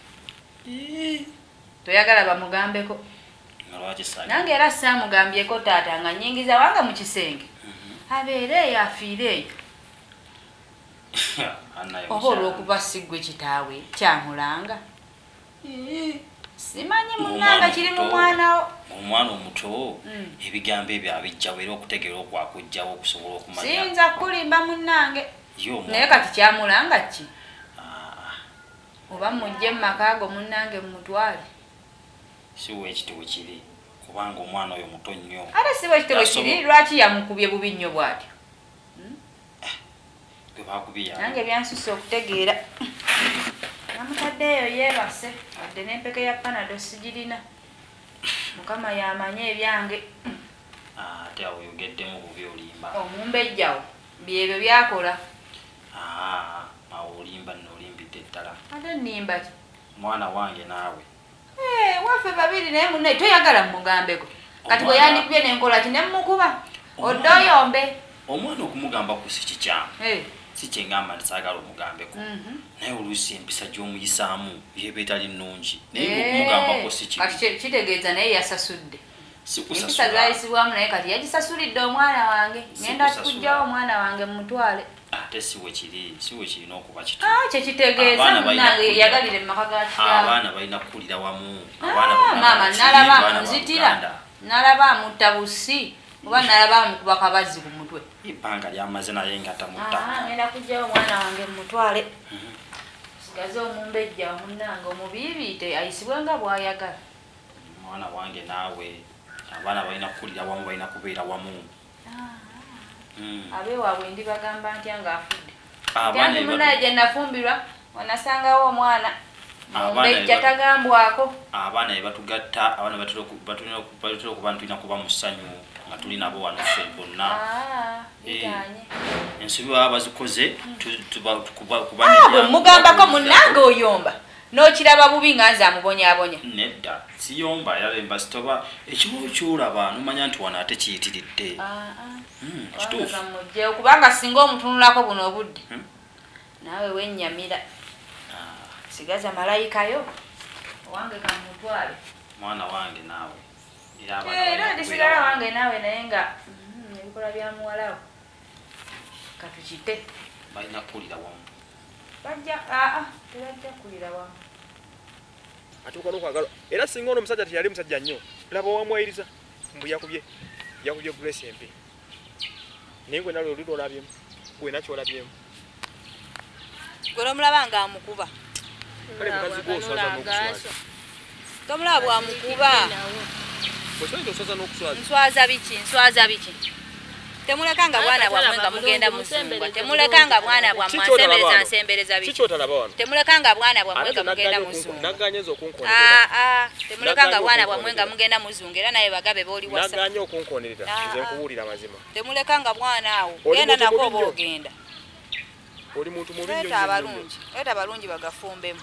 Speaker 4: Toyagala bamugambeko. Nange era saamugambyeko taata nga nnyingiza wange mu kisenge. Abeere eyo afiire eyo. Oba olw'okuba siggwe kitaawe kyamulanga. Simanyi munnanga kiri mu mwana wo.
Speaker 1: Omwana omuto ebigambo ebyo abijjawo era okutegeera okwakujjawo okusobola okumanya.
Speaker 4: Siyinza kulimba munnange. Naye kati kyamulanga ki? Oba mujje mu maka ago munnange mumutwale.
Speaker 1: Si weekitiibwe kiri kubanga omwana oyo muto nnyo.
Speaker 4: Ate si weekitiibwe kiri lwaki yamukubye bubi nnyo bw'atyo?
Speaker 1: Gwe baakubye yawe.
Speaker 4: Nange byansusse okutegeera. Namutaddeeyo yeebase wadde n'empeke ya panado sigirina. Mukama yamanye ebyange.
Speaker 1: Ate awo oyogeddemu bubi olimba.
Speaker 4: Omumbejjawo byebyo byakola.
Speaker 1: Awo olimba nno olimbidde ddala.
Speaker 4: Ate nnimba ki?
Speaker 1: Mwana wange naawe.
Speaker 4: Waffe babiri naye munne toyagala mmugambeko. Kati bwe yandikubye n'enkola ki ne mmukuba. Odde oyombe.
Speaker 1: Omwana okumugamba ku si kikyamu. Si kyengamba nti saagala omugambeko. Naye oluusi empisa gy'omuyisaamu yeeba etali nnungi. Naye okumugambako si kibi.
Speaker 4: Kati kitegeeza naye yasasudde. Empisa zaayisibwamu naye kati yagisasulidde omwana wange. Ngenda kuggyawo omwana wange mumutwale.
Speaker 1: Ate si we kiri, si we kirina okuba kitu.
Speaker 4: Kye kitegeeza munnange yagalire mu maka ga kitaawe.
Speaker 1: Abaana balina kukulira wamu.
Speaker 4: Maama nalaba amunzitira. Nalaba amutta busi. Oba nalaba amukuba kabazzi ku mutwe.
Speaker 1: Ebbanga lyamaze naye nga tamutta.
Speaker 4: Ngenda kuggyawo omwana wange mumutwale. Sigaze omumbejja munnange omubiibiite ayisibwe nga bw'ayagala.
Speaker 1: Mwana wange naawe abaana balina kukulira wamu balina kubeera wamu.
Speaker 4: Abeewaabwe ndibagamba ntya ng'afudde. Kandi munnaye gye nafumbirwa wanasangawo omwana mumbejja tagambwako.
Speaker 1: Abaana be batugatta abaana batulina okuba tulina kuba mu ssanyu nga tuli nabo wano ffe bonna. Ensobi baba bazikoze
Speaker 4: bwe mugambako munnange oyomba n'okiraba bubi nga nze amubonyaabonya.
Speaker 1: Nedda siyomba era bemba sitoba ekibubu kyolaba n'omanya nti wano ate kiyitiridde. Kituufu.
Speaker 4: Kubanga singa omutunulako buno obudde naawe wennyamira. Sigaza malayikayo owange kamutwale.
Speaker 1: Mwana wange naawe.
Speaker 4: Era ndisigala wange naawe naye nga ebikola bya muwalawo katukite.
Speaker 1: Balina kukulira wamu.
Speaker 4: Bajja aa tebajja kukulira wamu.
Speaker 3: Atuuka n'okwagala. Era singa ono omusajja teyali musajja nnyo laba wamwayiriza mbu yakubye yakubye Grace empi. Naye gwe nalwe oluli olabyemu gwe nakyo olabyemu.
Speaker 2: Gwe nomulaba nga amukuba.
Speaker 3: Kale mukazi gwo oswaza n'okuswaza.
Speaker 2: Tomulaba bwamukuba.
Speaker 3: Oswaza oswaza n'okuswaza.
Speaker 2: Nswaza biki nswaza biki. Temulekanga bwana bwamwe nga mugenda musumba. Temulekanga bwana bwamwe asembereza nsembereza biki.
Speaker 3: Kikyotala bwana.
Speaker 2: Temulekanga bwana bwamwe nga mugenda musumba.
Speaker 3: Naganyeza okunkonerera.
Speaker 2: Ah ah temulekanga bwana bwamwe nga mugenda muzunga era naye bagabe boli wasa.
Speaker 3: Naganya okunkonerera nze nkuwulira mazima.
Speaker 2: Temulekanga bwana awo. Genda nako bogenda.
Speaker 3: Oli muntu mubi nnyo.
Speaker 2: Eta abalungi. Eta abalungi bagafumbemu.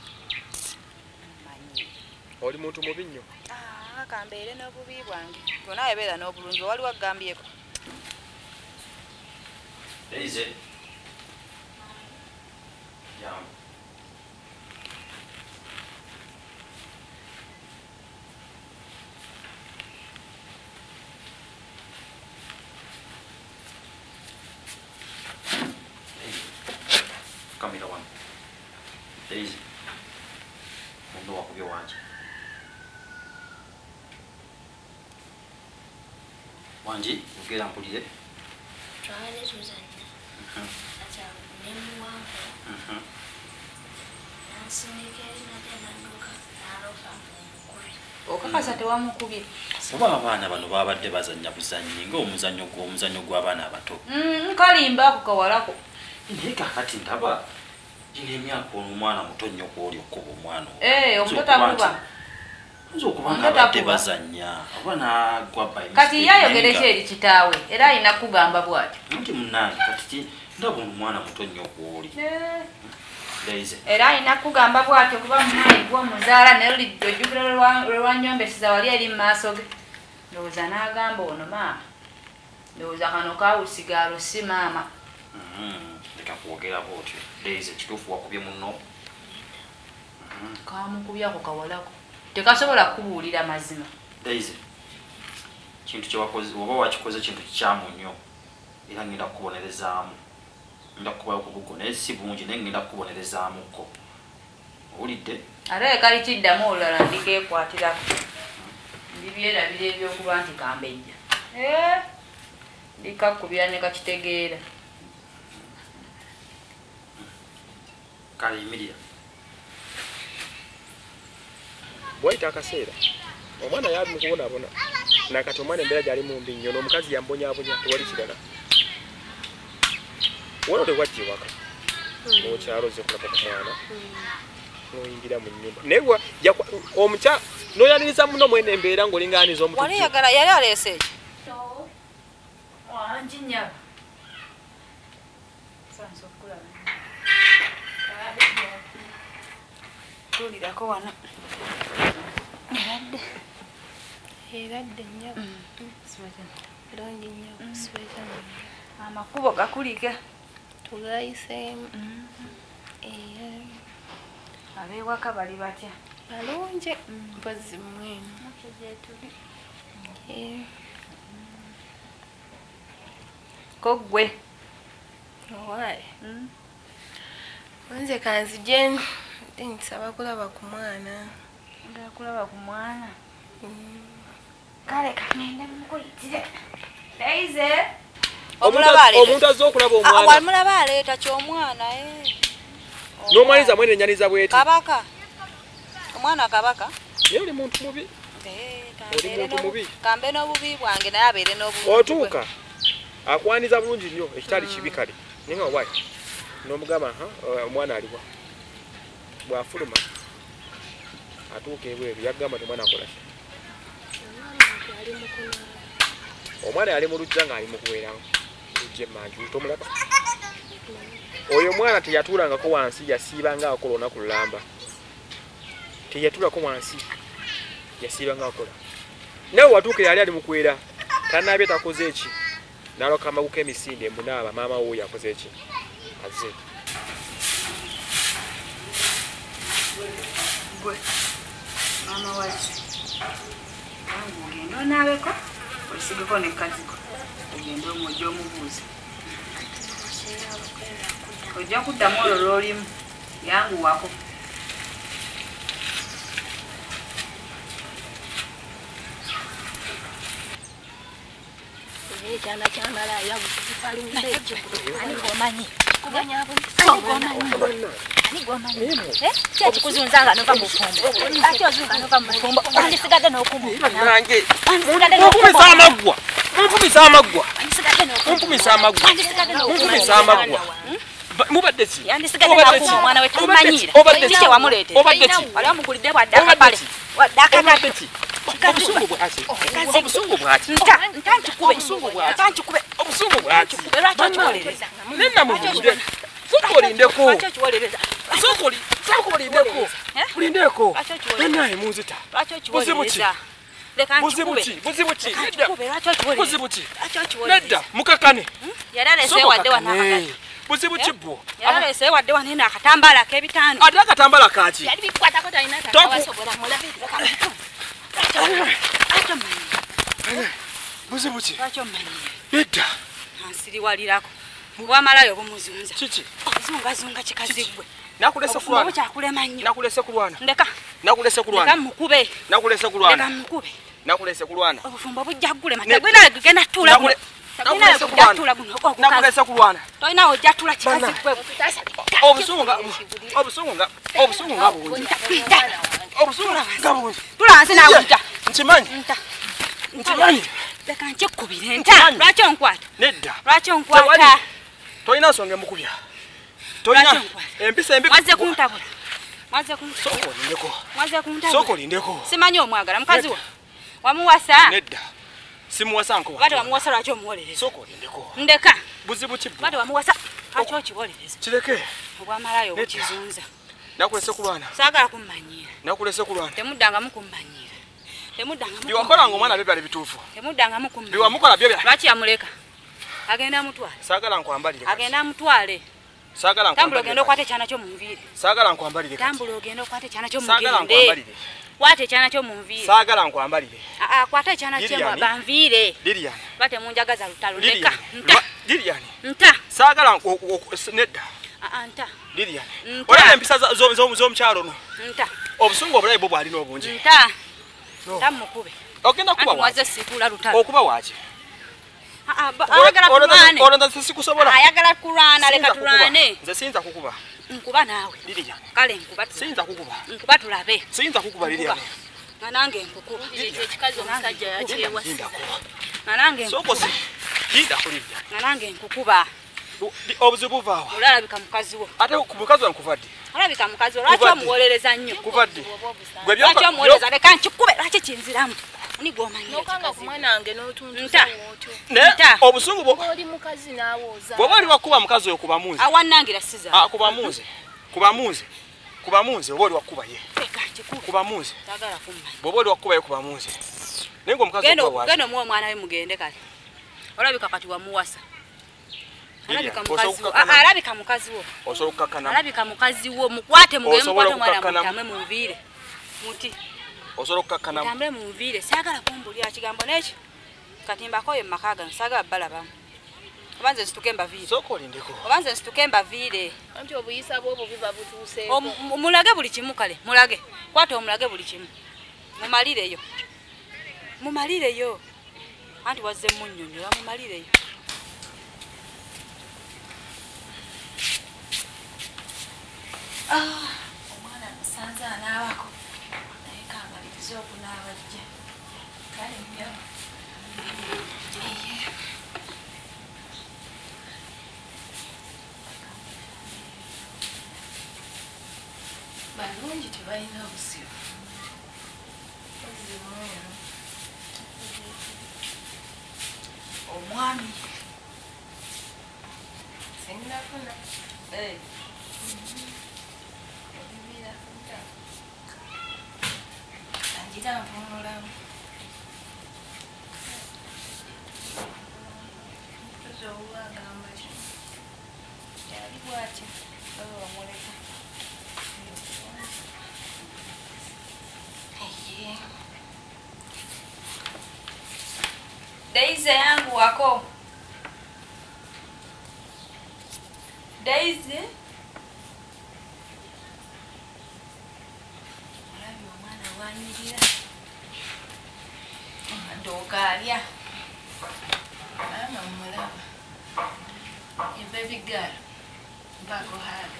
Speaker 3: Oli muntu mubi nnyo.
Speaker 2: Ah kambeere n'obubi bwange. Gona yabeera n'obulungi wali wagambyeko.
Speaker 1: Daisy. Jam. Come here, one. Daisy. Mundu wakubye wanje. Wanji, ugera mpulire.
Speaker 5: Twale tuzanya. Ata nemu wangu. Nansinikeri natena nduka naroka mukuri.
Speaker 4: Okakasa tewamukubye.
Speaker 1: Oba abaana bano babadde bazannya buzannyi ng'omuzannyo gw'omuzannyo gw'abaana abato.
Speaker 4: Mm, kalimba ako kawalako.
Speaker 1: naye kakati ndaba gino emyaka ono omwana muto nnyo kwoli okuba omwana
Speaker 4: omutoto akuba
Speaker 1: nzo okubanga abadde bazannya oba nagwa by
Speaker 4: kati yayogere ki eri kitaawe era alina kugamba bw'atyo
Speaker 1: nti munnange kati ndaba ono omwana muto nnyo kwoli
Speaker 4: era alina kugamba bw'atyo kuba mumwayi gw'omuzaala naye ojjukira lwelwanyombeseza wali eri mu maaso ge ndowooza n'agamba ono maama ndowooza kano kawusigaalo si maama
Speaker 1: leka kwogera bwotyo Daisy ekituufu wakubye munno
Speaker 4: kamukubyako kawalako tekasobola kubuulira mazima
Speaker 1: Daisy kintu kyewakoze oba wakikoze kintu kikyamu nnyo era ngenda kukubonerezaamu ngenda kukubayo ku buggo naye si bungi naye ngenda kukubonerezaamuko owulidde
Speaker 4: ate kali kiddamu olulala ndikeekwatirako ndibyerabira ebyokuba nti kambejja ndikakkubira ne kakitegeera
Speaker 1: kale yimirira
Speaker 3: bwayita akaseera omwana yali mukubonaabona nakati omwana embeera gyali mumbi nnyo n'omukazi yambonyabonya tewali kirala wona tewajja ewaka okyaloze kulaba ku mwana noyingira mu nnyumba naye omukya noyaniriza muno mwene embeera ng'olinganiza omutu
Speaker 2: yali aleese eki
Speaker 4: wanjinyaba tulirako wano
Speaker 5: eradde eradde nnyo bulungi nnyo sibaita
Speaker 4: amakubo gakulika
Speaker 5: tugayiseemu
Speaker 4: abewaka bali batya
Speaker 5: balungi mpozi mwenu
Speaker 4: koggwe
Speaker 5: owaayi nze kanzije nsaba kulaba ku mwana
Speaker 4: ngakulaba ku mwana kale kagende mukuyitire Daisy
Speaker 3: omuntu azze okulaba omwana
Speaker 2: wamulaba aleeta ky'omwana
Speaker 3: n'omwaniza mwene ennyaniza bweti
Speaker 2: kabaka omwana kabaka
Speaker 3: naye oli muntu mubi oli muntu mubi
Speaker 2: kambe n'obubi bwange naye abeere n'obubi
Speaker 3: otuuka akwaniza bulungi nnyo ekitali kibi kale naye nga wayi n'omugamba omwana aliwa bwafuluma atuuka ebweru yagamba temwana akolaki omwana yali mu lujja ng'ali mu kuwera lujja emanju tomulaba oyo omwana teyatuulangako wansi yasiibanga akola olunaku lulamba teyatuulako wansi yasiibanga akola nawe watuukira yali ali mu kuwera tanaabye takoze eki n'aloka amaguka emisinde emunaaba maama wo yakoze eki azze
Speaker 4: gwe mama waki wangu ogenda onaabeko osigeko nekaziko ogenda omujja omubuuza ojja kuddamu olwo lwolimu yanguwako
Speaker 5: ekyana kyamalaaya bukifalunze ekyo ani gomanyi kyekikuzunza nga nova mufumbo ate ozunga nova mufumbo andisigadde
Speaker 3: nange munfumisa amaggwa munfumisa amaggwa munfumisa amaggwa munfumisa amaggwa mubadde ki
Speaker 2: yandisigadde nakuuma omwana we tamumanyira kiki wamuleetera wali wamugulidde bwadde akapale wadde akanato
Speaker 3: obusungu bwaki obusungu bwaki
Speaker 2: ntankikube
Speaker 3: obusungu bwaki
Speaker 2: lwaki okiwolereza
Speaker 3: nena mubulire soka olindeko soka olindeko olindeko nenaye munzita buzibu ki buzibu ki buzibu ki buzibu ki nedda mukakane buzibu ki bwo
Speaker 2: yalaleese wadde wanene akatambaala ak'ebitaano
Speaker 3: ate akatambaala kaki
Speaker 2: yali bikwatako talina tawasobola mulabirira
Speaker 3: buzibu ki
Speaker 2: lwaki ommanyi
Speaker 3: nedda
Speaker 2: ansiriwalirako bwamalayo obumuzunza
Speaker 3: kiki
Speaker 2: zungazunga kikazibwe
Speaker 3: nakulese kulwana
Speaker 2: kyakulema nnyo
Speaker 3: nakulese kulwana
Speaker 2: ndeka
Speaker 3: nakulese
Speaker 2: leka
Speaker 3: kulwana
Speaker 2: mukube
Speaker 3: nakulese kulwana
Speaker 2: leka mukube
Speaker 3: nakulese kulwana
Speaker 2: obufumbo bujja kugulema tagwina genda tuula guno
Speaker 3: nakulese kulwana nakulese kulwana
Speaker 2: toyina ojja tuula kikazibwe
Speaker 3: obusungu nga obusungu nga obusungu nga bungi obusungu nga bungi
Speaker 2: tulansi nawe nta
Speaker 3: nkimanyi
Speaker 2: nta
Speaker 3: nkimanyi
Speaker 2: leka nkikubire nta lwaki onkwata
Speaker 3: nedda
Speaker 2: lwaki onkwata
Speaker 3: toyina nsonga emukubya toyina empisa embi
Speaker 4: mwaze kuntabula mwaze kuntabula
Speaker 3: soko lindeko
Speaker 4: mwaze kuntabula
Speaker 3: soko lindeko
Speaker 4: simanyi omwagala mukazi wo wamuwasa
Speaker 3: nedda simuwasa nko
Speaker 4: bade wamuwasa lwaki omuwolereza
Speaker 3: soko lindeko
Speaker 4: ndeka
Speaker 3: buzibu ki
Speaker 4: bade wamuwasa lwaki okiwolereza
Speaker 3: kireke
Speaker 4: obwamalayo obukizunza
Speaker 3: nakulese kulwana
Speaker 4: saagala kummanyira
Speaker 3: nakulese kulwana
Speaker 4: temuddanga mukummanyira temuddanga
Speaker 3: biwakola ng'omwana byo byali bituufu
Speaker 4: temuddanga mukummanyira
Speaker 3: biwamukola byo byali
Speaker 4: lwaki yamuleka agenda amutwale
Speaker 3: saagala nkwambalire
Speaker 4: agenda amutwale
Speaker 3: saagala
Speaker 4: tambula ogenda okwata ekyana kyo mu nviiri
Speaker 3: saagala nkwambalire
Speaker 4: tambula ogenda okwata ekyana kyo mu
Speaker 3: saagala
Speaker 4: nviiri
Speaker 3: nkwambalire
Speaker 4: kwata ekyana kyo mu nviiri
Speaker 3: saagala nkwambalire
Speaker 4: kwata ekyana kyo banviire
Speaker 3: Lilian
Speaker 4: bate munjagaza lutalo leka nta
Speaker 3: Lilian
Speaker 4: nta
Speaker 3: saagala nedda
Speaker 4: nta
Speaker 3: Lilian olaba empisa z'omukyalo no
Speaker 4: nta
Speaker 3: obusungu obulayi bwo bwalina obungi
Speaker 4: nta nta mukube
Speaker 3: ogenda kuba
Speaker 4: waze sikula lutalo
Speaker 3: okuba waki
Speaker 4: ayagala kulwane
Speaker 3: olonda sikusobola
Speaker 4: ayagala kulwana leka tulwane
Speaker 3: nze siyinza kukuba
Speaker 4: nkuba naawe
Speaker 3: Lilian
Speaker 4: kale nkuba
Speaker 3: siyinza kukuba
Speaker 4: nkuba tulabe
Speaker 3: siyinza kukuba Lilian
Speaker 4: nga nange nkukuba
Speaker 5: ekikazi omusajja yakyewasa
Speaker 4: nga nange
Speaker 3: sokosi linda kulidda
Speaker 4: nga nange nkukuba
Speaker 3: obuzibu buvaawa
Speaker 4: olalabika mukazi wo
Speaker 3: ate ku mukazi wange kuva ddi
Speaker 4: olabika mukazi wo lwaki omuwolereza nnyo
Speaker 3: kuva ddi
Speaker 4: lwaki omuwolereza leka nkikube lwaki kinziramu ni gwomanyira
Speaker 3: obusungu bwoba oli wakuba mukazi oyo kuba muze
Speaker 4: awannangira siza
Speaker 3: kuba muze kuba muze kuba muze oba oli wakuba ye kuba muze bwoba oli wakuba ye kuba muze naye ngaomukazi
Speaker 4: genda omuwa omwana we mugende kale olabika kati wamuwasa alabika mukazi wo
Speaker 3: osobola okukakkana
Speaker 4: alabika mukazi wo mukwate mugende mukwate omwana mutame munviire muti
Speaker 3: osobola okukakkana
Speaker 4: mutambule munviire saagala kumbulira kigambo n'ekyo katimbako oyo mumaka gano saagala balabamu oba nze nsituke mbaviire
Speaker 3: sooka olindeko
Speaker 4: oba nze nsituke mbaviire
Speaker 5: anti obuyisa bwobwo biba butuuse
Speaker 4: mulage buli kimu kale mulage kwata omulage buli kimu mumalireyo mumalireyo anti wazze munnyonnyola mumalireyo omwana musanze anaabako naye kangaliriza okunaaba jja kale nnyo balungi tebalina obuzibu omwami sinafuna anjira mpunulamu tuzowagamba ki yali bwati omuleka Daisy yangu wako Daisy Mulabi omwana wanyirira ndokalya mama mulaba your baby girl bako haga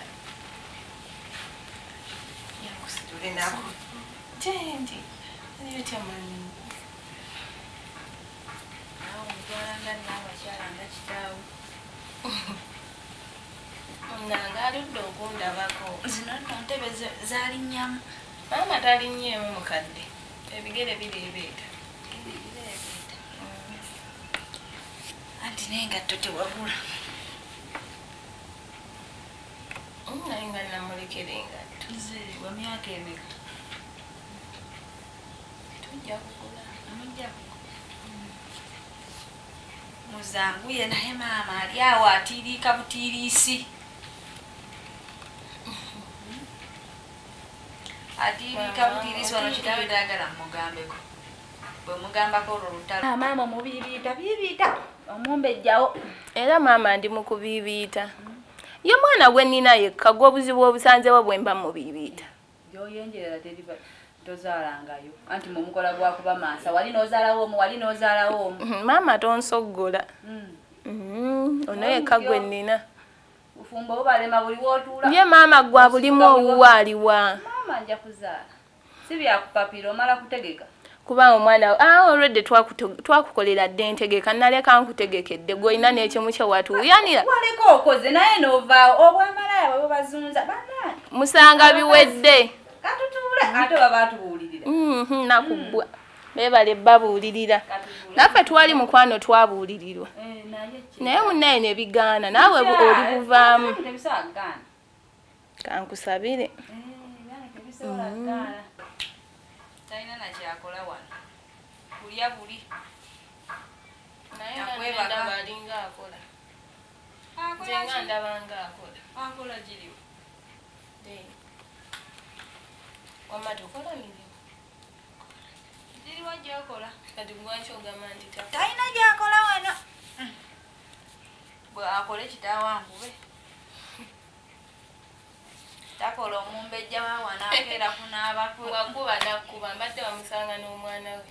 Speaker 4: yakusitule nako tendi niyo tamani Mwana n'abakyala nga kitaawo nanga aludde okundabako zino nno ntebe zaalinnyamu maama talinnyeemu mukadde ebigere bireebeeta anti n'engatto tewabula naye nga namulekera engatto wa myaka emeka tujja kugula amujja kugula muzanguye naye maama ali awo atiiriika butiiriisi atiiriika butiiriisi wano kitawe dagala mugambeko bwe mugambako olwo lutalo maama mubiibiita biibiita omumbejjawo
Speaker 5: era maama ndi mukubiibiita ye mwana gwe nnina yekka gw'obuzibu obusanzewo bwe mba mubiibiita
Speaker 4: gy'oyenjerera teriva tozaalangayo anti mumukola gwakuba maasa wali n'ozaalawo omu wali n'ozaalawo omu
Speaker 5: maama tonsoggola ono yekka gwe nnina
Speaker 4: ufumba obalema buli wootuula
Speaker 5: ye maama gwa bulimu owuwaaliwa
Speaker 4: maama nja kuzaala si byakupapira omala kutegeka
Speaker 6: Kuba omwana ah already twakukolera dde ntegeka naleka nkutegekedde goina n'ekimu kye watuuyanira.
Speaker 4: Waleko okoze naye nova obwamalaya bwe bazunza bana.
Speaker 6: Musanga biwedde.
Speaker 4: Katutule ate baba atubuulirira.
Speaker 6: Mhm nakubwa. Bebale babuulirira. Naffe twali mukwano twabuulirirwa.
Speaker 4: Eh naye ki.
Speaker 6: Naye munnaye ne bigaana naawe oli buvaamu.
Speaker 4: Tebisagaana.
Speaker 6: Kankusabire.
Speaker 4: Eh yani tebisagaana. Taina na kyakola wano. Kulya buli.
Speaker 6: Naye nakwebaka balinga akola.
Speaker 4: Akola
Speaker 6: Nzenga ndabanga akola.
Speaker 4: Akola giriwo.
Speaker 6: De. Wama tukola mirimu.
Speaker 4: Giriwo gyokola.
Speaker 6: Kati gwancho ogamba nti ta.
Speaker 4: Taina gyakola wano. Bwe akole kitawangube. Takola omumbejja wa wana akera kunaaba ku
Speaker 6: wakuba nakuba mbadde bamusanga n'omwana we.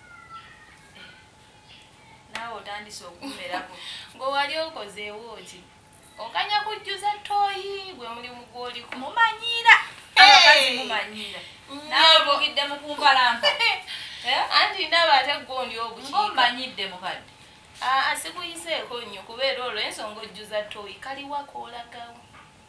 Speaker 4: Naawe otandise okumerako.
Speaker 6: Gwe wali okozeewo ki? Okanya kujjuza ttooyi gwe mulimu gw'oliko.
Speaker 4: Mumanyiira. Abakazi mumanyiira. Naawe bugidde mu kumpalampa.
Speaker 6: Anti ndaba ate gwondi obukiika.
Speaker 4: Ng'omanyidde mukadde.
Speaker 6: Aa sikuyiseeko nnyo kubeera olwo ensonga ojjuza ttooyi kaliwako olagawo.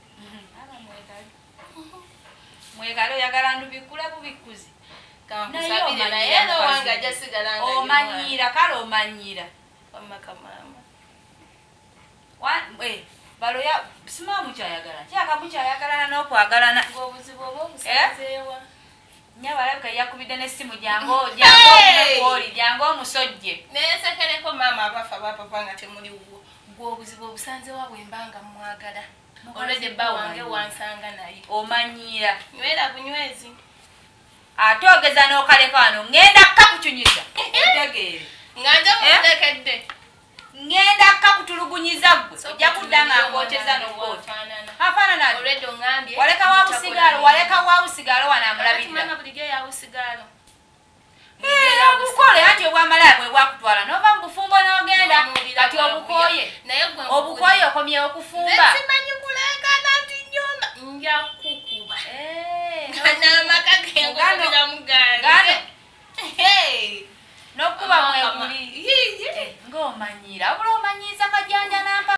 Speaker 4: Mwekalo oyagala ndubikula bubikuzi.
Speaker 6: Kankusabire naye no wanga jasigala nga
Speaker 4: omanyira kale omanyira
Speaker 6: wamaka mama.
Speaker 4: Wan eh balo ya simamu kyayagala. Kyakamu kyayagalana n'okwagalana.
Speaker 6: Ng'obuzibu oba obusazeewa.
Speaker 4: Nyaba alabika yakubidde n'essimu jango jango oli jango omusojje.
Speaker 6: Neesekereko mama abafa bapapa nga temuli wuwo. Ng'obuzibu obusanzeewa bwe mbanga mwagala. Olwedde bba wange wansanga naye.
Speaker 4: Omanyira.
Speaker 6: Nywera bunywezi.
Speaker 4: Ate ogeza n'okaleka wano ngenda kakukyunyiza. Otegeere.
Speaker 6: Nga nja kutekedde.
Speaker 4: Ngenda kakutulugunyiza gwe. Ojja kudda nga ng'oteza n'okwote. Afaanana ati.
Speaker 6: Olwedde ongambye.
Speaker 4: Waleka wa busigalo, waleka wa busigalo wano amulabirira.
Speaker 6: Mama bulijjo ya busigalo.
Speaker 4: Eh, obukole ati obwamalaya bwe bwakutwala n'ova mu bufumbo n'ogenda kati obukoye.
Speaker 6: Naye gwe
Speaker 4: obukoye okomyewo okufumba.
Speaker 6: Simanyi kuleekana nti nnyumba nja kukuba. N'amaka ge ng'okugira muganda.
Speaker 4: Gano.
Speaker 6: Hey.
Speaker 4: N'okuba mweguli. Ng'omanyira obula omanyiiza kajanja n'ampa.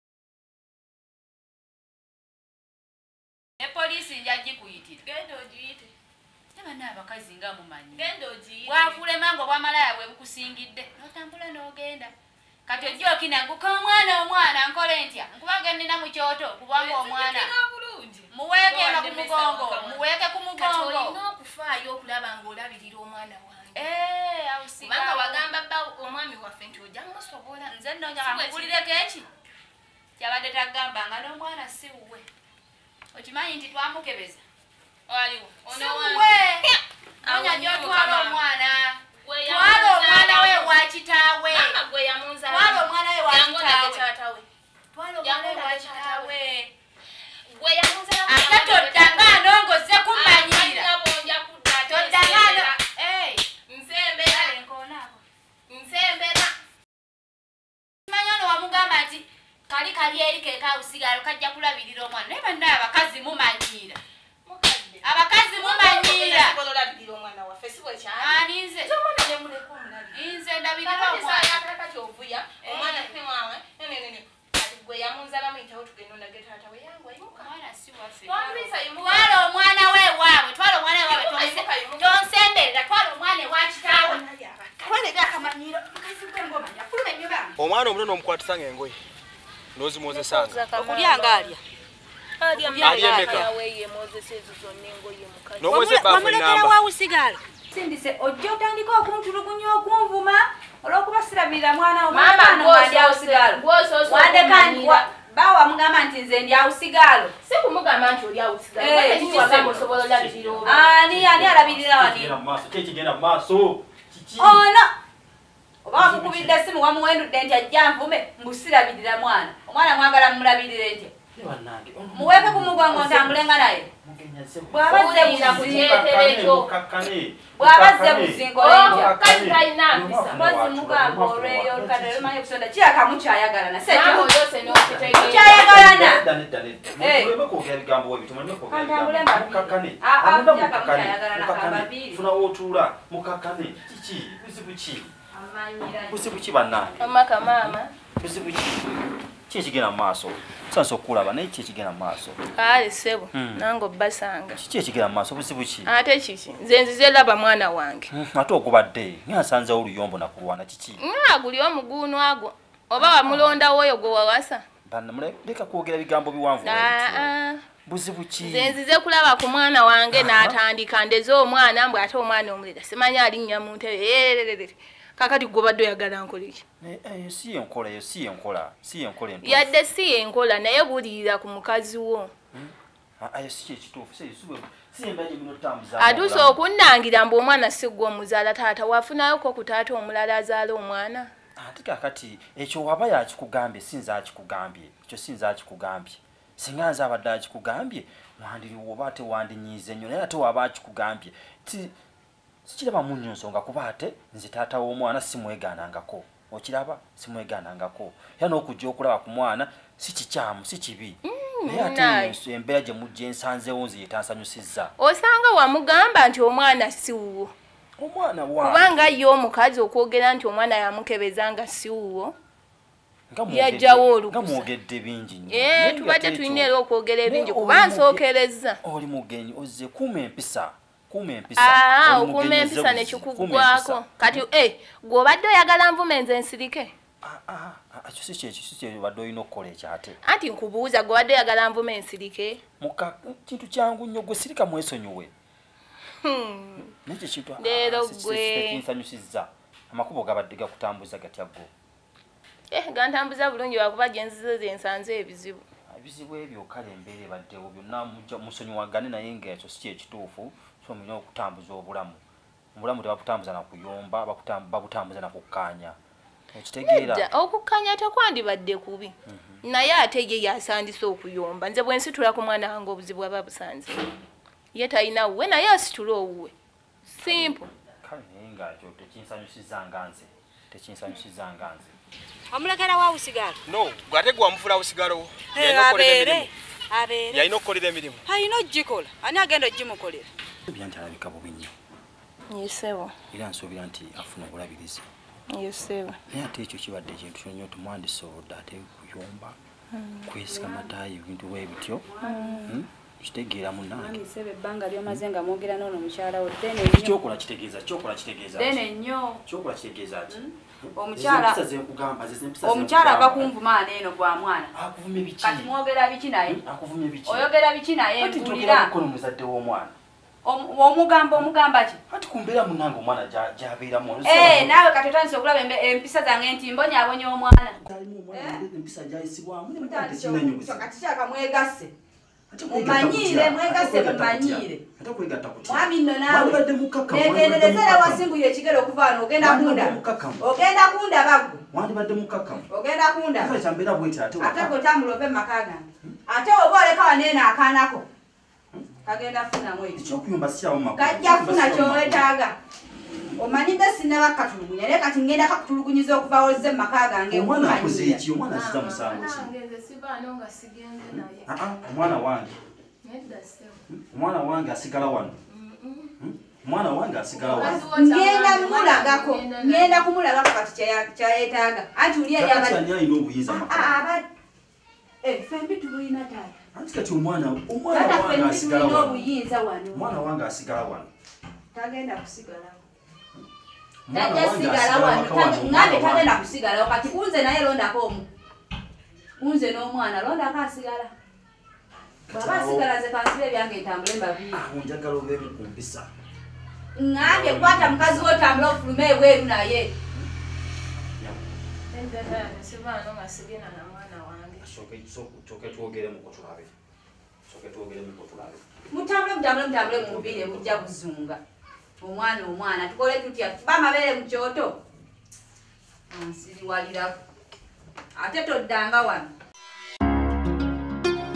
Speaker 4: Ne poliisi nja gikuyitira.
Speaker 6: Genda ogiyite.
Speaker 4: Bana abakazi nga mumanyi.
Speaker 6: Genda ogiyite.
Speaker 4: Bwafulema ng'obwamalaya bwe bukusingidde. N'otambula n'ogenda. Kati ojja okinanguka omwana omwana nkole ntya. Nkubanga nnina mu kyoto kubanga omwana. Muweeke nga ku mugongo. Muweeke ku mugongo.
Speaker 6: Kati olina okufaayo okulaba ng'olabirira omwana wange.
Speaker 4: Eh, awusiga.
Speaker 6: Kubanga wagamba bba omwami waffe nti ojja musobola.
Speaker 4: Nze nno njagala nkugulireko eki. Kyabadde taggambanga n'omwana si wuwe. Okimanyi nti twamukebeza.
Speaker 6: Waliwo.
Speaker 4: Ono wange. Anya gy'otwala omwana. Twala omwana we wa kitaawe.
Speaker 6: Mama gwe yamunza.
Speaker 4: Twala omwana we wa kitaawe.
Speaker 6: Kitaawe.
Speaker 4: Twala omwana we wa kitaawe.
Speaker 6: Gwe yamunza.
Speaker 4: Ate toddanga anongoze kumanyira. Toddanga ano. Eh.
Speaker 6: Nsembera. Nsembera.
Speaker 4: Simanyi ono wamugamba nti kali kali eri kekawusigalo kajja kulabirira omwana. Naye bannaye abakazi mumanyira. Abakazi mumanyira. Ani nze. Nze ndabirira omwana.
Speaker 6: Omwana kemwawe. Nene nene. Gwe yamunzala muyitawo tugenda ondage taata we yangu ayimuka.
Speaker 4: Omwana si waffe.
Speaker 6: Twala
Speaker 4: omwana we waabwe. Twala omwana we waabwe. Tonsemberera. Twala omwana ewa kitaawe.
Speaker 3: Omwana omuto n'omukwatisa ng'engoye n'ozimwozesanga.
Speaker 2: Okulyanga alya.
Speaker 3: Alya emeka. N'omweza ebbafu ennamba.
Speaker 2: Wawusigala.
Speaker 4: Sindise ojja otandika okuntulugunya okunvuma olw'okuba sirabirira mwana
Speaker 6: Mama
Speaker 4: ndi awusigalo. Wandekani bawa mugamba nti nze ndi awusigalo.
Speaker 6: Si kumugamba nti oli awusigalo.
Speaker 4: Eh,
Speaker 6: Wali kiwagamba osobola olabirira oba.
Speaker 4: Ani ani alabirira wani?
Speaker 1: Kigenda mu maaso. Kigenda mu maaso. Kiki?
Speaker 4: Ono. Oba wamukubidde simu wamuwendudde nti ajja nvume mbusirabirira mwana. Omwana mwagala mumulabirire nti.
Speaker 2: muweke ku mugongo ntambulenga naye bw'abazze
Speaker 4: kuyeterekyo
Speaker 2: bw'abazze muzinkoleyo
Speaker 4: kati talina mpisa
Speaker 2: mpozi mugamba olweyo olukadde lumanyi okusonda kiraka mukyayagalana
Speaker 4: yose n'okitegeeza
Speaker 2: mukyayagalana
Speaker 1: funa wotuula mukakkane kiki buzibu ki buzibu ki bannange
Speaker 6: amaka maama
Speaker 1: buzibu ki ki ekigenda mu maaso sansa okulaba naye ki ekigenda mu maaso
Speaker 6: kale ssebo nange obbasanga
Speaker 1: kiki ekigenda mu maaso buzibu ki
Speaker 6: ate kiki nze nzize laba mwana wange
Speaker 1: ate ogubadde ngansanzewo oluyombo nakulwana kiki
Speaker 6: nga guli omuguunu agwo oba wamulondawo oyo gwe wawasa
Speaker 1: leka kwogera bigambo biwanvu buzibu ki
Speaker 6: nze nzize kulaba ku mwana wange n'atandika ndeze omwana mbwe ate omwana omulira simanyi alinnya mu ntebe kakati gobadde oyagala nkoleki
Speaker 1: si yenkola eyo si yenkola si yenkola entuufu
Speaker 6: yadde si yenkola naye buliira ku mukazi wo
Speaker 1: ayo si kyekituufu si embeera gye otambuza
Speaker 6: atuuse okunnangira mbu omwana si gwe omuzaala taata wafunayoko ku taata omulala azaala omwana
Speaker 1: ate kakati ekyo waba yakikugambye sinza akikugambye ekyo sinza akikugambye singa nze abadde akikugambye wandiriwo oba ate wandinyiize nnyo naye ate waba akikugambye ti sikiraba mu nnyo nsonga kuba ate nze taata w'omwana simwegaanangako okiraba simwegaanangako era n'okujja okulaba ku mwana si kikyamu si kibi naye ate embeera gye mujja ensanzeewo nze yetansanyusizza
Speaker 6: osanga wamugamba nti omwana si wuwo
Speaker 1: omwana wa
Speaker 6: kubanga ye omukazi okwogera nti omwana yamukebeza nga si wuwo yajjawo olukusa
Speaker 1: nga mwogedde bingi nnyo
Speaker 6: ee tubadde tulina era okwogera ebingi kuba nsookereza
Speaker 1: oli mugenyi ozze kuuma empisa
Speaker 6: aa okuuma empisa nekikuggwako kati gwe obadde oyagala nvume nze nsirike
Speaker 1: ekyo si kyekyo si kyekyo obadde olina okukola ekyate
Speaker 6: anti nkubuuza gwe obadde oyagala nvume nsirike
Speaker 1: kintu kyangu nnyo gwe sirika mwesonyiwe nekyo kintu
Speaker 6: leero gwe
Speaker 1: kinsanyusizza amakubo gabadde gakutambuza gatya ggo
Speaker 6: gantambuza bulungi lwakuba genzize zensanze ebizibu
Speaker 1: ebizibu ebyo kale embeera ebaddewo byonna musonyiwagane naye ngaekyo si kyekituufu so mulina okutambuza obulamu obulamu tebakutambuza nakuyomba babutambuza nakukkaanya okitegeera
Speaker 6: okukkaanya tekwandibadde kubi naye ate ye yasandise okuyomba nze bwe nsitula ku mwana wange obuzibu aba busanze ye talina wuwe naye asitule owuwe simple
Speaker 1: kale naye ngaekyo tekinsanyusiza nga nze tekinsanyusiza nga nze
Speaker 2: omulekera wa usigalo
Speaker 3: no gwate gwa mufula usigalo
Speaker 2: abeere abeere
Speaker 3: yalina okukolera emirimu
Speaker 2: alina ogikola ani agenda ogimukolera
Speaker 1: ebyanti alabika bubi nnyo
Speaker 6: yesebo
Speaker 1: era nsuubira nti afuna obulabirizi
Speaker 6: yesebo
Speaker 1: naye ate ekyo kibadde ekintu kyonnyo tumwandisobodde ate kuyomba kwesika mataayi ebintu bwe bityo kitegeera munnange
Speaker 4: sebe ebbanga lyomaze nga mwogera n'ono mukyala wo ddene
Speaker 1: kyokola kitegeeza kyokola kitegeeza
Speaker 4: ddene nnyo
Speaker 1: kyokola kitegeeza ki
Speaker 2: omukyala omukyala ava kunvumaana eno gwa mwana
Speaker 1: akuvumye biki
Speaker 2: kati mwogera biki naye
Speaker 1: akuvumye biki
Speaker 2: oyogera biki naye mpulira
Speaker 1: kono muzadde w'omwana
Speaker 2: omugamba omugamba ki
Speaker 1: ati kumbeera munnange omwana gy'abeeramu
Speaker 2: eh naawe kati otandise okulaba empisa zange nti mbonyaabonya omwana
Speaker 1: empisa gyayisibwamu
Speaker 2: kati kyakamwegasse mumanyire mwegase mumanyire mwami nno naawe negenderezera wasimbuye ekigero okuvaano ogenda kunda ogenda kunda baggo
Speaker 1: wandibadde mukakamu
Speaker 2: ogenda kunda
Speaker 1: kyambeera bweti ate
Speaker 2: ate gotambula ove mumaka gange ate oba oleka waneeno akaanako kagenda funamu ekyo
Speaker 1: ekyokuyumba sikyawo makulu
Speaker 2: kajja funa kyowetaaga omanyidde sinaba katulugunya naye kati ngenda kakutulugunyiza okuva ozze mumaka gange
Speaker 1: omwana akoze eki omwana asiza musango ki omwana wange omwana wange asigala wano omwana wange asigala wano
Speaker 2: ngenda mulagako ngenda kumulagako kati kyayetaaga anti uli
Speaker 1: alina obuyinza
Speaker 2: fembi tubulina taata
Speaker 1: anti kati omwana omwana wange asigala wano
Speaker 2: obuyinza wano
Speaker 1: omwana wange asigala wano
Speaker 2: tagenda kusigalawo tajja sigala wano ngambe tagenda kusigalawo kati kunze naye londako omu kunze n'omwana londako asigala bwaba asigala ze kansibe ebyange entambule mbabiiri
Speaker 1: njagala obeemu ku mpisa
Speaker 2: ngambye kwata mukazi wo otambula ofulume ebweru naye
Speaker 1: soke twogeremuko tulabe soke twogeremuko tulabe
Speaker 2: mutambule mutambule mutambule mu bubiri bujja buzunga omwana omwana tukole tutya tuba amabeere mu kyoto ansiriwalirako ate toddanga wano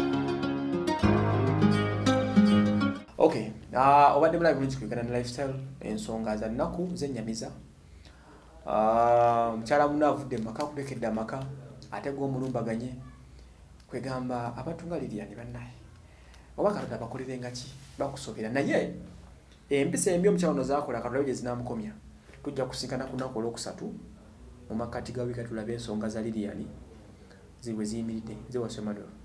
Speaker 3: Okay, uh, obadde mulabi bulungi kwegana ne lifestyle ensonga za nnaku zennyamiza. Uh, mukyala muno avudde maka kulekedde amaka ate g'omulumbaganye kwegamba abatunga Lilian bannaye oba Katonda abakolerenga ki bakusobera naye empisa embi omukyala ono zaakola Katonda gye zinaamukomya tujja kusinkana ku nnaku olwokusatu mu makkati ga wiiki tulabe ensonga za Lilian ziwe ziyimiridde ze wasomalo